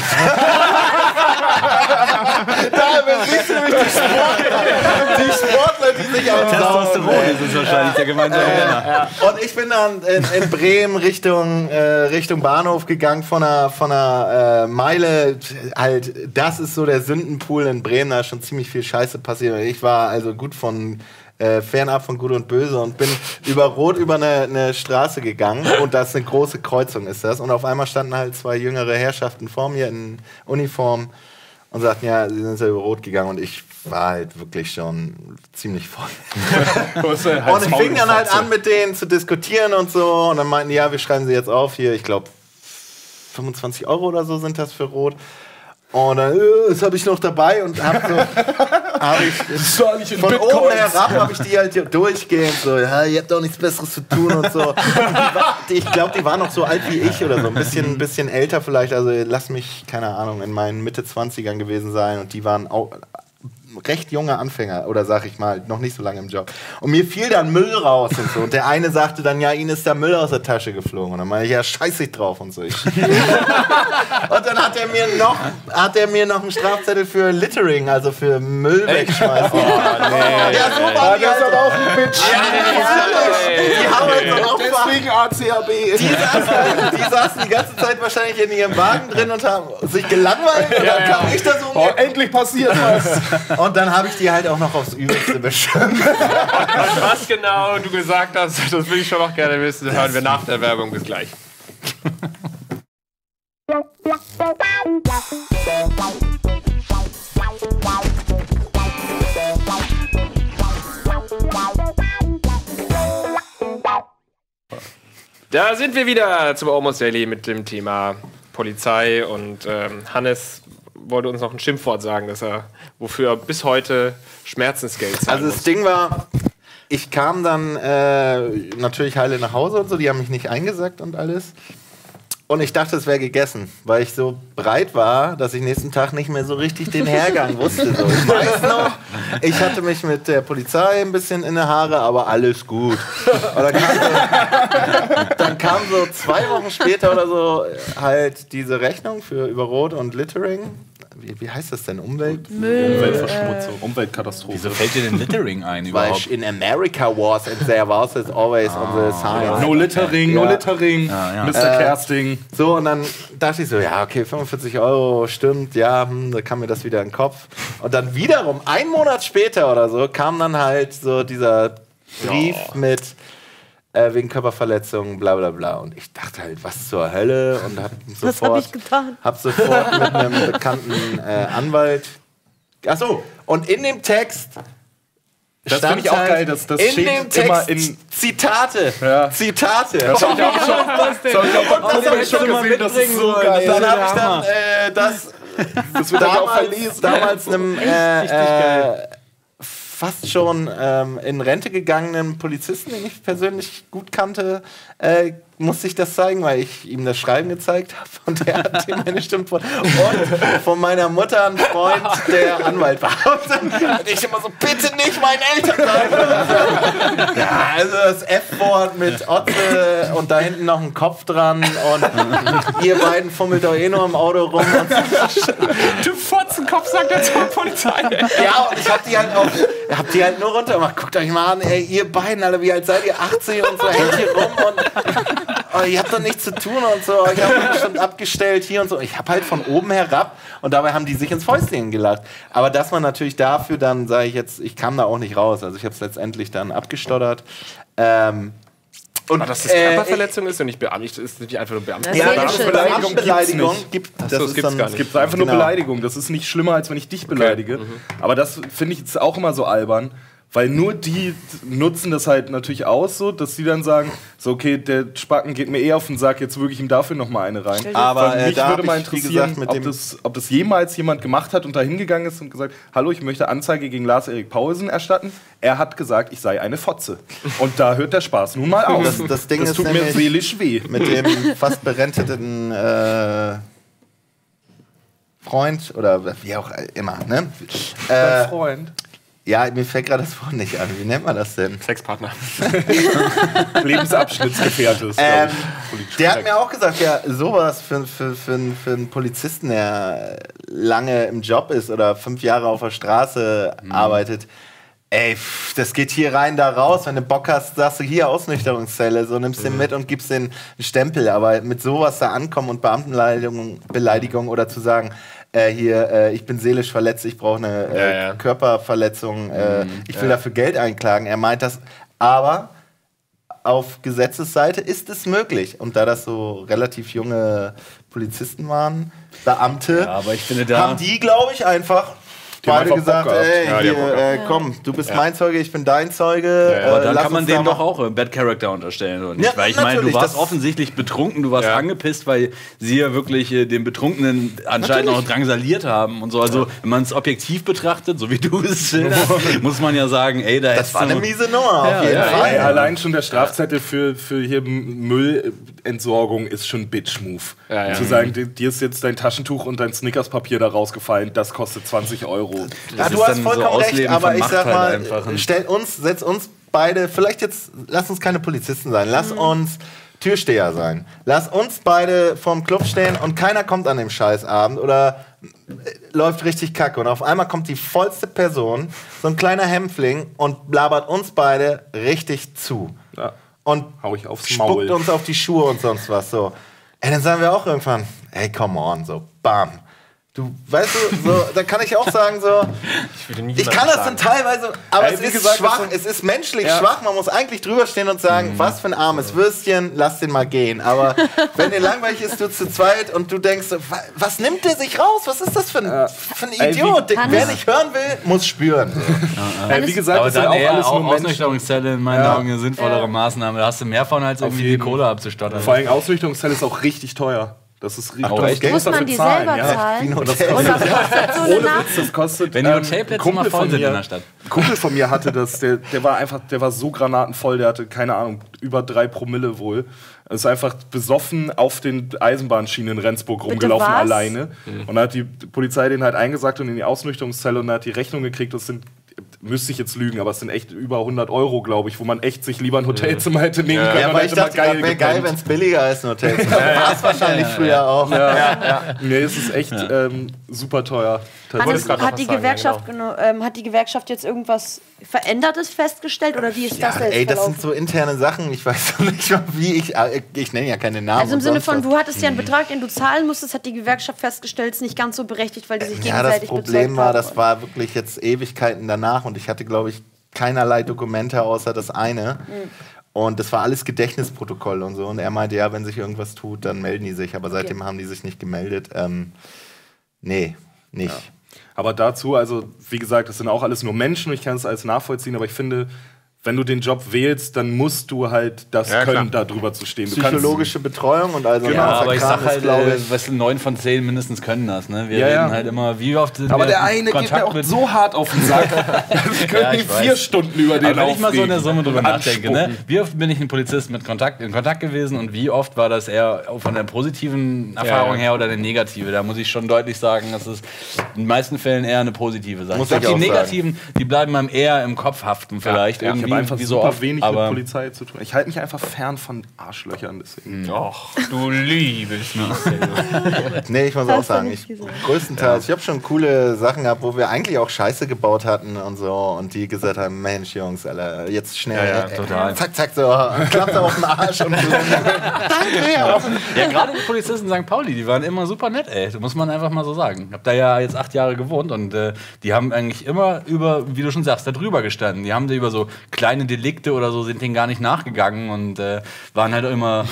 Speaker 4: Da besiegst du mich, die Sportler. Die Sportler, die sich am
Speaker 5: Testosteron ist es wahrscheinlich der gemeinsame Nenner.
Speaker 4: Ja. Und ich bin dann in, in Bremen Richtung, äh, Richtung Bahnhof gegangen von einer, von einer äh, Meile. Halt, das ist so der Sündenpool in Bremen, da ist schon ziemlich viel Scheiße passiert. Ich war also gut von Äh, fernab von Gut und Böse und bin über Rot über eine, eine Straße gegangen und das ist eine große Kreuzung ist das und auf einmal standen halt zwei jüngere Herrschaften vor mir in Uniform und sagten, ja, sie sind ja über Rot gegangen und ich war halt wirklich schon ziemlich voll. Und ich fing dann halt an mit denen zu diskutieren und so und dann meinten die, ja, wir schreiben sie jetzt auf hier, ich glaube fünfundzwanzig Euro oder so sind das für Rot. Und dann, äh, das habe ich noch dabei und hab so, hab ich, ich von Bitcoins. Oben herab habe ich die halt durchgehend so, ja, ihr habt doch nichts Besseres zu tun und so. Die, ich glaube, die waren noch so alt wie ich oder so, ein bisschen, ein bisschen älter vielleicht, also lass mich, keine Ahnung, in meinen Mitte zwanzigern gewesen sein und die waren auch recht junge Anfänger, oder sag ich mal, noch nicht so lange im Job. Und mir fiel dann Müll raus und so. Und der eine sagte dann, ja, Ihnen ist der Müll aus der Tasche geflogen. Und dann meinte ich, ja, scheiß ich drauf und so. Und dann hat er mir noch, hat er mir noch einen Strafzettel für Littering, also für Müll wegschmeißen. Oh, nee. Ja, so war die halt auch ein Bitch. Die haben halt dann auch deswegen A C A B. Die saßen, die saßen die ganze Zeit wahrscheinlich in ihrem Wagen drin und haben sich gelangweilt. Und dann kam ich da so.
Speaker 2: Oh, endlich passiert was.
Speaker 4: Und dann habe ich die halt auch noch aufs Übelste beschimpft.
Speaker 1: Was genau du gesagt hast, das will ich schon noch gerne wissen. Das hören wir nach der Werbung. Bis gleich. Da sind wir wieder zum Almost Daily mit dem Thema Polizei und ähm, Hannes wollte uns noch ein Schimpfwort sagen, dass er, wofür er bis heute Schmerzensgeld zahlt.
Speaker 4: Also das muss. Ding war, ich kam dann äh, natürlich heile nach Hause und so, die haben mich nicht eingesackt und alles. Und ich dachte, es wäre gegessen, weil ich so breit war, dass ich nächsten Tag nicht mehr so richtig den Hergang wusste. So. Ich weiß noch, ich hatte mich mit der Polizei ein bisschen in die Haare, aber alles gut. Und dann kam, so, dann kam so zwei Wochen später oder so halt diese Rechnung für Überrot und Littering. Wie, wie heißt das denn? Umwelt?
Speaker 3: Müll,
Speaker 2: Umweltverschmutzung, äh, Umweltkatastrophe.
Speaker 5: Wieso fällt dir denn Littering ein überhaupt?
Speaker 4: Weil in America was and there was it always ah, on the sign.
Speaker 2: No Littering, ja. no Littering, ja, ja. Mister Äh, Kersting.
Speaker 4: So, und dann dachte ich so, ja, okay, fünfundvierzig Euro, stimmt, ja, hm, da kam mir das wieder in den Kopf. Und dann wiederum, einen Monat später oder so, kam dann halt so dieser Brief oh. mit Äh, wegen Körperverletzung, bla bla bla. Und ich dachte halt, was zur Hölle? Und hab sofort,
Speaker 3: was hab ich getan?
Speaker 4: Hab sofort mit einem bekannten äh, Anwalt. Achso, und in dem Text.
Speaker 2: Das finde ich auch
Speaker 4: halt
Speaker 2: geil, dass das
Speaker 4: in
Speaker 2: steht
Speaker 4: dem Text
Speaker 2: immer in
Speaker 4: Zitate.
Speaker 2: Ja.
Speaker 4: Zitate.
Speaker 2: Das habe ich auch schon, das hab ich auch, das hab ich schon gesehen, das ist so geil.
Speaker 4: Dann habe ich dann äh, das,
Speaker 2: das wird damals, auch verlesen.
Speaker 4: damals einem äh, äh, fast schon ähm, in Rente gegangenen Polizisten, den ich persönlich gut kannte, äh, musste ich das zeigen, weil ich ihm das Schreiben gezeigt habe und er hat ihm meine Stimmwort. Und von meiner Mutter ein Freund, der Anwalt war. Und dann hatte ich immer so, bitte nicht meinen Eltern sagen. Ja, also das F-Wort mit Otze und da hinten noch ein Kopf dran und ihr beiden fummelt doch eh nur im Auto rum. Und
Speaker 1: du Fotzenkopf, sagt er zur Polizei.
Speaker 4: Ja, und ich hab die halt auch, hab die halt nur runter gemacht. Guckt euch mal an, ey, ihr beiden, alle, wie alt seid ihr? achtzig und so, hängt hier rum und oh, ihr habt doch nichts zu tun und so. Ich hab mich bestimmt abgestellt hier und so. Ich hab halt von oben herab und dabei haben die sich ins Fäustchen gelacht. Aber dass man natürlich dafür dann, sage ich jetzt, ich kam da auch nicht raus. Also ich habe es letztendlich dann abgestottert. Ähm,
Speaker 1: Und aber dass das Körperverletzung äh, ist und nicht Beamte, ist nicht einfach nur Beamte.
Speaker 4: Ja, Beamtenbeleidigung Beleidigung gibt
Speaker 2: es das gibt's gar nicht. Es gibt einfach nur genau. Beleidigung. Das ist nicht schlimmer, als wenn ich dich beleidige. Okay. Mhm. Aber das finde ich jetzt auch immer so albern. Weil nur die nutzen das halt natürlich aus, so, dass die dann sagen, so okay, der Spacken geht mir eh auf den Sack, jetzt würge ich ihm dafür noch mal eine rein.
Speaker 4: Aber äh,
Speaker 2: mich
Speaker 4: da
Speaker 2: würde mal
Speaker 4: ich,
Speaker 2: interessieren,
Speaker 4: gesagt,
Speaker 2: ob, das, ob das jemals jemand gemacht hat und da hingegangen ist und gesagt, hallo, ich möchte Anzeige gegen Lars-Erik Paulsen erstatten. Er hat gesagt, ich sei eine Fotze. Und da hört der Spaß nun mal auf.
Speaker 4: Das, das, Ding
Speaker 2: das
Speaker 4: ist
Speaker 2: tut mir seelisch weh.
Speaker 4: Mit dem fast berenteten äh, Freund oder wie auch immer, ne?
Speaker 2: Dein äh, Freund.
Speaker 4: Ja, mir fällt gerade das Wort nicht an. Wie nennt man das denn?
Speaker 1: Sexpartner.
Speaker 2: Lebensabschnittsgefährte.
Speaker 4: Ähm, der hat mir auch gesagt, ja, sowas für, für, für, für einen Polizisten, der lange im Job ist oder fünf Jahre auf der Straße mhm. arbeitet, ey, pff, das geht hier rein, da raus. Wenn du Bock hast, sagst du hier Ausnüchterungszelle, so nimmst mhm. den mit und gibst den einen Stempel. Aber mit sowas da ankommen und Beamtenbeleidigung Beleidigung oder zu sagen, Äh, hier, äh, ich bin seelisch verletzt, ich brauche eine äh, ja, ja. Körperverletzung, äh, mhm, ich will ja. dafür Geld einklagen. Er meint das, aber auf Gesetzesseite ist es möglich. Und da das so relativ junge Polizisten waren, Beamte,
Speaker 5: ja, aber ich finde, da
Speaker 4: haben die, glaube ich, einfach beide gesagt, ey, ja, hier, äh, komm, du bist ja. mein Zeuge, ich bin dein Zeuge.
Speaker 5: Ja, aber äh, dann kann man denen doch auch einen Bad Character unterstellen, oder nicht? Ja, weil ich meine, du warst offensichtlich betrunken, du warst ja. angepisst, weil sie ja wirklich äh, den Betrunkenen anscheinend natürlich. noch drangsaliert haben und so. Also, wenn man es objektiv betrachtet, so wie du es schilderst, muss man ja sagen, ey, da
Speaker 4: das war eine miese Nummer, auf jeden Fall.
Speaker 2: Ey, allein schon der Strafzettel für, für hier Müllentsorgung ist schon Bitch-Move. Ja, ja. Zu sagen, dir ist jetzt dein Taschentuch und dein Snickerspapier da rausgefallen, das kostet zwanzig Euro.
Speaker 4: Ja, du hast vollkommen so recht, aber ich sag mal, halt stell uns, setz uns beide, vielleicht jetzt, lass uns keine Polizisten sein, lass mhm. uns Türsteher sein. Lass uns beide vorm Club stehen und keiner kommt an dem Scheißabend oder läuft richtig kacke. Und auf einmal kommt die vollste Person, so ein kleiner Hämpfling, und labert uns beide richtig zu.
Speaker 2: Ja.
Speaker 4: Und
Speaker 2: hau ich aufs
Speaker 4: spuckt
Speaker 2: Maul.
Speaker 4: uns auf die Schuhe und sonst was. So. Ey, dann sagen wir auch irgendwann, ey, come on, so, bam. Du, weißt du, so, da kann ich auch sagen, so, ich, ich kann das sagen. Dann teilweise, aber ja, es ist gesagt, schwach, es ist menschlich ja. schwach, man muss eigentlich drüber stehen und sagen, mhm. was für ein armes Würstchen, lass den mal gehen. Aber wenn dir langweilig ist, du zu zweit und du denkst, was nimmt der sich raus, was ist das für ein, ja. für ein Idiot? Ey, wer nicht hören will, muss spüren.
Speaker 5: Ja, ja. Ey, wie gesagt, aber das dann sind auch alles auch nur Ausnüchterungszelle in meinen ja. Augen eine sinnvollere ja. Maßnahme. Da hast du mehr von, als irgendwie die Kohle abzustottern.
Speaker 2: Vor allem Ausnüchterungszelle ist auch richtig teuer. Das ist richtig
Speaker 3: teuer. Geld muss man die selber ja. zahlen?
Speaker 2: Und das kostet, und was kostet so eine
Speaker 3: Ohne
Speaker 2: Nacht? Witz, das kostet,
Speaker 5: wenn die Hotelplätze ähm, mal voll sind in der Stadt.
Speaker 2: Ein Kumpel von mir hatte das, der, der war einfach, der war so granatenvoll, der hatte, keine Ahnung, über drei Promille wohl. Er ist einfach besoffen auf den Eisenbahnschienen in Rendsburg rumgelaufen alleine. Mhm. Und dann hat die Polizei den halt eingesackt und in die Ausnüchterungszelle und er hat die Rechnung gekriegt. Das sind, müsste ich jetzt lügen, aber es sind echt über hundert Euro, glaube ich, wo man echt sich lieber ein Hotelzimmer hätte nehmen können.
Speaker 4: Ja, aber ich dachte, es wäre geil, wenn es billiger ist, ein Hotelzimmer. War es wahrscheinlich ja, früher ja. auch. Ja. Ja. Ja.
Speaker 2: Nee, es ist echt ja. ähm, super teuer.
Speaker 3: Hannes, hat, die Gewerkschaft genau. ähm, hat die Gewerkschaft jetzt irgendwas Verändertes festgestellt oder wie ist
Speaker 4: ja,
Speaker 3: das jetzt
Speaker 4: ey, das verlaufen? Sind so interne Sachen, ich weiß nicht mal wie, ich, ich nenne ja keine Namen.
Speaker 3: Also im Sinne von, du hattest ja einen Betrag, den du zahlen musstest, hat die Gewerkschaft festgestellt, ist nicht ganz so berechtigt, weil die sich
Speaker 4: ja,
Speaker 3: gegenseitig
Speaker 4: bezahlt haben. Ja, das Problem war, das war wirklich jetzt Ewigkeiten danach und ich hatte, glaube ich, keinerlei Dokumente außer das eine. Mhm. Und das war alles Gedächtnisprotokoll und so. Und er meinte, ja, wenn sich irgendwas tut, dann melden die sich. Aber okay. seitdem haben die sich nicht gemeldet. Ähm, nee, nicht. Ja.
Speaker 2: Aber dazu, also wie gesagt, das sind auch alles nur Menschen und ich kann es alles nachvollziehen, aber ich finde, wenn du den Job wählst, dann musst du halt das ja, können, da drüber zu stehen. Du
Speaker 4: psychologische Betreuung und also
Speaker 5: genau, aber ich sag halt, glaube ich, was neun von zehn mindestens können das. Ne? Wir
Speaker 2: ja,
Speaker 5: reden
Speaker 2: ja.
Speaker 5: halt immer, wie oft sind
Speaker 2: aber
Speaker 5: wir
Speaker 2: der eine Kontakt geht mir auch so hart auf den Sack. Wir können ja, nicht vier Stunden über den
Speaker 5: aber wenn ich mal so in der Summe drüber nachdenke, ne? Wie oft bin ich ein Polizist mit Kontakt, in Kontakt gewesen und wie oft war das eher von der positiven Erfahrung ja, ja. her oder der negative? Da muss ich schon deutlich sagen, dass es in den meisten Fällen eher eine positive Sache ist. Ich glaube, die negativen, sagen. die bleiben einem eher im Kopf haften vielleicht. Ja, irgendwie, ich einfach wie so oft.
Speaker 2: Wenig aber mit Polizei zu tun. Ich halte mich einfach fern von Arschlöchern. Deswegen.
Speaker 1: Ach, du liebes mich.
Speaker 4: Nee, ich muss auch sagen, ich, größtenteils, ja. ich habe schon coole Sachen gehabt, wo wir eigentlich auch Scheiße gebaut hatten und so und die gesagt haben, Mensch, Jungs, Alter, jetzt schnell, ja, ja, äh, total. zack, zack, so, klappt auf den Arsch und danke, ja.
Speaker 5: Ja, gerade die Polizisten in Sankt Pauli, die waren immer super nett, ey, das muss man einfach mal so sagen. Ich habe da ja jetzt acht Jahre gewohnt und äh, die haben eigentlich immer über, wie du schon sagst, da drüber gestanden. Die haben da über so kleine Delikte oder so sind denen gar nicht nachgegangen und äh, waren halt immer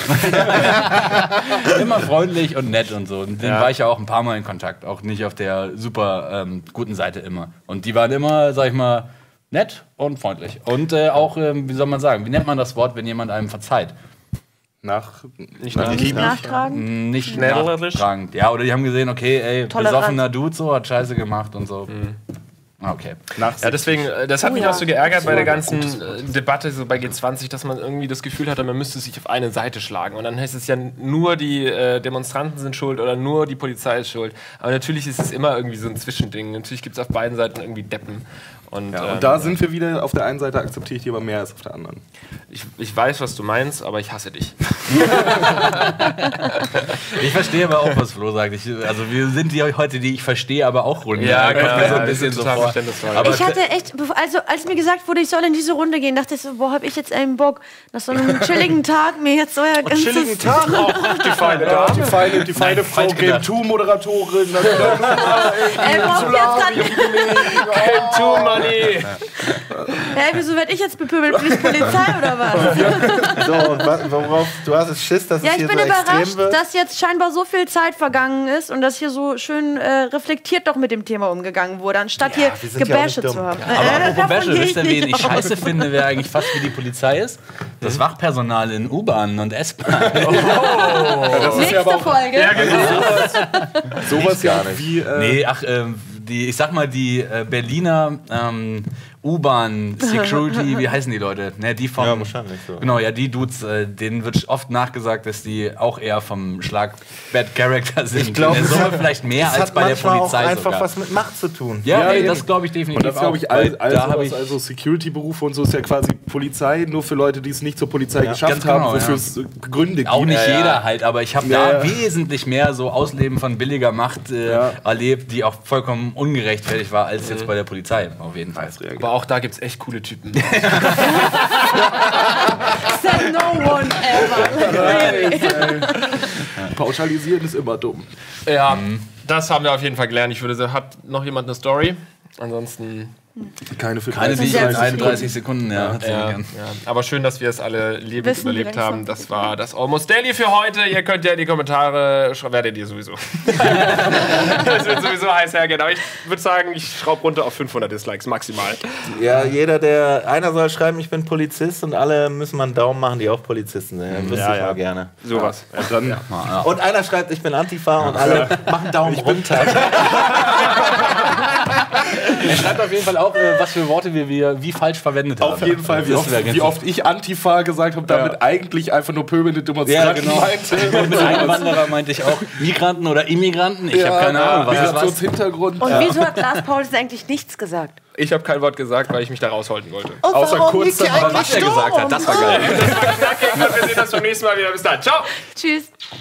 Speaker 5: immer freundlich und nett und so. Und mit denen ja. war ich ja auch ein paar Mal in Kontakt, auch nicht auf der super ähm, guten Seite immer. Und die waren immer, sag ich mal, nett und freundlich. Und äh, auch, ähm, wie soll man sagen, wie nennt man das Wort, wenn jemand einem verzeiht?
Speaker 2: Nach,
Speaker 3: nicht nach, nicht nachtragend?
Speaker 5: Nicht nachtragend. Ja, oder die haben gesehen, okay, ey, Tolerant. besoffener Dude so, hat Scheiße gemacht und so. Mhm. Okay.
Speaker 1: Ja, deswegen, das hat oh, mich ja. auch so geärgert bei der ganzen Debatte so bei G zwanzig, dass man irgendwie das Gefühl hatte, man müsste sich auf eine Seite schlagen. Und dann heißt es ja, nur die äh, Demonstranten sind schuld oder nur die Polizei ist schuld. Aber natürlich ist es immer irgendwie so ein Zwischending. Natürlich gibt es auf beiden Seiten irgendwie Deppen. Und,
Speaker 2: ja, und
Speaker 1: ähm,
Speaker 2: da sind wir wieder, auf der einen Seite akzeptiere ich die aber mehr als auf der anderen.
Speaker 1: Ich, ich weiß, was du meinst, aber ich hasse dich.
Speaker 5: Ich verstehe aber auch, was Flo sagt. Ich, also wir sind die heute die Ich verstehe aber auch Runde.
Speaker 1: Ja,
Speaker 5: ja,
Speaker 1: ja,
Speaker 5: so ein bisschen so vor.
Speaker 3: Aber ich hatte echt, also als mir gesagt wurde, ich soll in diese Runde gehen, dachte ich so, boah, hab ich jetzt einen Bock, nach so einem chilligen Tag mir jetzt so ja
Speaker 2: ganzes... chilligen Tag auch. Die feine Dame. Die feine, die feine Frau, Game zwei Moderatorin.
Speaker 3: Er braucht jetzt
Speaker 1: Came to money.
Speaker 3: Hä, wieso werd ich jetzt bepöbelt? Bin ich Polizei oder was?
Speaker 4: So, und was, worauf, du hast es Schiss, dass
Speaker 3: Ja,
Speaker 4: es
Speaker 3: ich
Speaker 4: hier
Speaker 3: bin
Speaker 4: so
Speaker 3: überrascht,
Speaker 4: extrem wird?
Speaker 3: dass jetzt scheinbar so viel Zeit vergangen ist und dass hier so schön äh, reflektiert doch mit dem Thema umgegangen wurde, anstatt
Speaker 4: Ja, wir
Speaker 3: hier
Speaker 4: sind ja auch nicht
Speaker 3: Gebäsche
Speaker 4: dumm.
Speaker 3: zu haben.
Speaker 5: Aber
Speaker 3: Äh,
Speaker 5: apropos
Speaker 3: davon
Speaker 5: Wäsche,
Speaker 3: gehe
Speaker 5: wisst ihr, wen ich
Speaker 3: nicht
Speaker 5: scheiße
Speaker 3: aus.
Speaker 5: finde, wer eigentlich fast wie die Polizei ist? Das Wachpersonal in U-Bahnen und S-Bahnen.
Speaker 3: Nächste Folge.
Speaker 1: Ja, genau.
Speaker 2: Sowas ja wie. Äh,
Speaker 5: Nee, ach, ähm, die, ich sag mal, die äh, Berliner ähm, U-Bahn Security, wie heißen die Leute? Ne, die vom,
Speaker 4: Ja, wahrscheinlich so.
Speaker 5: Genau, ja, die Dudes, äh, denen wird oft nachgesagt, dass die auch eher vom Schlag Bad Character sind.
Speaker 4: Ich glaube,
Speaker 5: In der Summe vielleicht mehr
Speaker 4: es
Speaker 5: als
Speaker 4: hat
Speaker 5: bei der
Speaker 4: manchmal
Speaker 5: Polizei
Speaker 4: auch einfach
Speaker 5: sogar.
Speaker 4: was mit Macht zu tun.
Speaker 5: Ja,
Speaker 2: Ja,
Speaker 5: nee,
Speaker 2: eben.
Speaker 5: das glaube ich definitiv.
Speaker 2: Und das glaube
Speaker 5: auch,
Speaker 2: ich, all,
Speaker 5: weil
Speaker 2: all
Speaker 5: da hab
Speaker 2: sowas,
Speaker 5: ich
Speaker 2: also Security-Berufe und so ist ja quasi Polizei, nur für Leute, die es nicht zur Polizei geschafft
Speaker 5: ganz genau,
Speaker 2: haben, wofür
Speaker 5: ja.
Speaker 2: es äh, Gründe gibt.
Speaker 5: auch nicht
Speaker 2: Ja, ja.
Speaker 5: jeder halt, aber ich habe
Speaker 2: Ja,
Speaker 5: da
Speaker 2: ja.
Speaker 5: wesentlich mehr so Ausleben von billiger Macht äh,
Speaker 2: Ja.
Speaker 5: erlebt, die auch vollkommen ungerechtfertigt war, als jetzt bei der Polizei, auf jeden Fall.
Speaker 1: Aber auch da gibt es echt coole Typen.
Speaker 3: Said no one ever.
Speaker 2: Pauschalisieren ist immer dumm.
Speaker 1: Ja, das haben wir auf jeden Fall gelernt. Ich würde sagen, hat noch jemand eine Story? Ansonsten.
Speaker 2: Keine für
Speaker 5: Keine, die ich
Speaker 3: sehr
Speaker 5: in
Speaker 3: zufrieden.
Speaker 5: einunddreißig Sekunden, ja. hat's
Speaker 1: Ja,
Speaker 5: gern.
Speaker 1: ja. Aber schön, dass wir es alle lebend
Speaker 3: Wissen, wie
Speaker 1: überlebt
Speaker 3: lange
Speaker 1: haben.
Speaker 3: es
Speaker 1: Das war das Almost Daily für heute. Ihr könnt ja in die Kommentare schreiben. Werdet ihr sowieso. Das wird sowieso heiß hergehen. Aber ich würde sagen, ich schraube runter auf fünfhundert Dislikes maximal.
Speaker 4: Ja, jeder, der, einer soll schreiben, ich bin Polizist und alle müssen mal einen Daumen machen, die auch Polizisten sind. Dann wüsste
Speaker 1: Ja,
Speaker 4: ich
Speaker 1: ja.
Speaker 4: mal gerne.
Speaker 1: Sowas.
Speaker 2: Und dann
Speaker 4: Und einer schreibt, ich bin Antifa und alle machen Daumen runter.
Speaker 5: Er schreibt auf jeden Fall auch, äh, was für Worte wir, wir wie falsch verwendet haben.
Speaker 2: auf jeden Fall, wie
Speaker 5: Das
Speaker 2: oft,
Speaker 5: wär ganz
Speaker 2: wie oft ich Antifa gesagt habe, damit
Speaker 5: Ja.
Speaker 2: eigentlich einfach nur pöbelnde Demonstranten
Speaker 5: Ja, genau.
Speaker 2: meinte.
Speaker 5: Und mit Einwanderer meinte ich auch Migranten oder Immigranten. Ich habe keine Ahnung, was das war.
Speaker 2: Migrationshintergrund.
Speaker 3: Und wieso hat Lars Paulsen eigentlich nichts gesagt?
Speaker 1: Ich habe kein Wort gesagt, weil ich mich da raushalten wollte.
Speaker 3: Und
Speaker 2: Außer
Speaker 3: warum
Speaker 2: kurz
Speaker 3: liegt hier
Speaker 2: danach,
Speaker 5: Was
Speaker 3: eigentlich
Speaker 5: er gesagt hat, das war geil.
Speaker 1: Das war knackig und wir sehen uns beim nächsten Mal wieder. Bis dann. Ciao!
Speaker 3: Tschüss.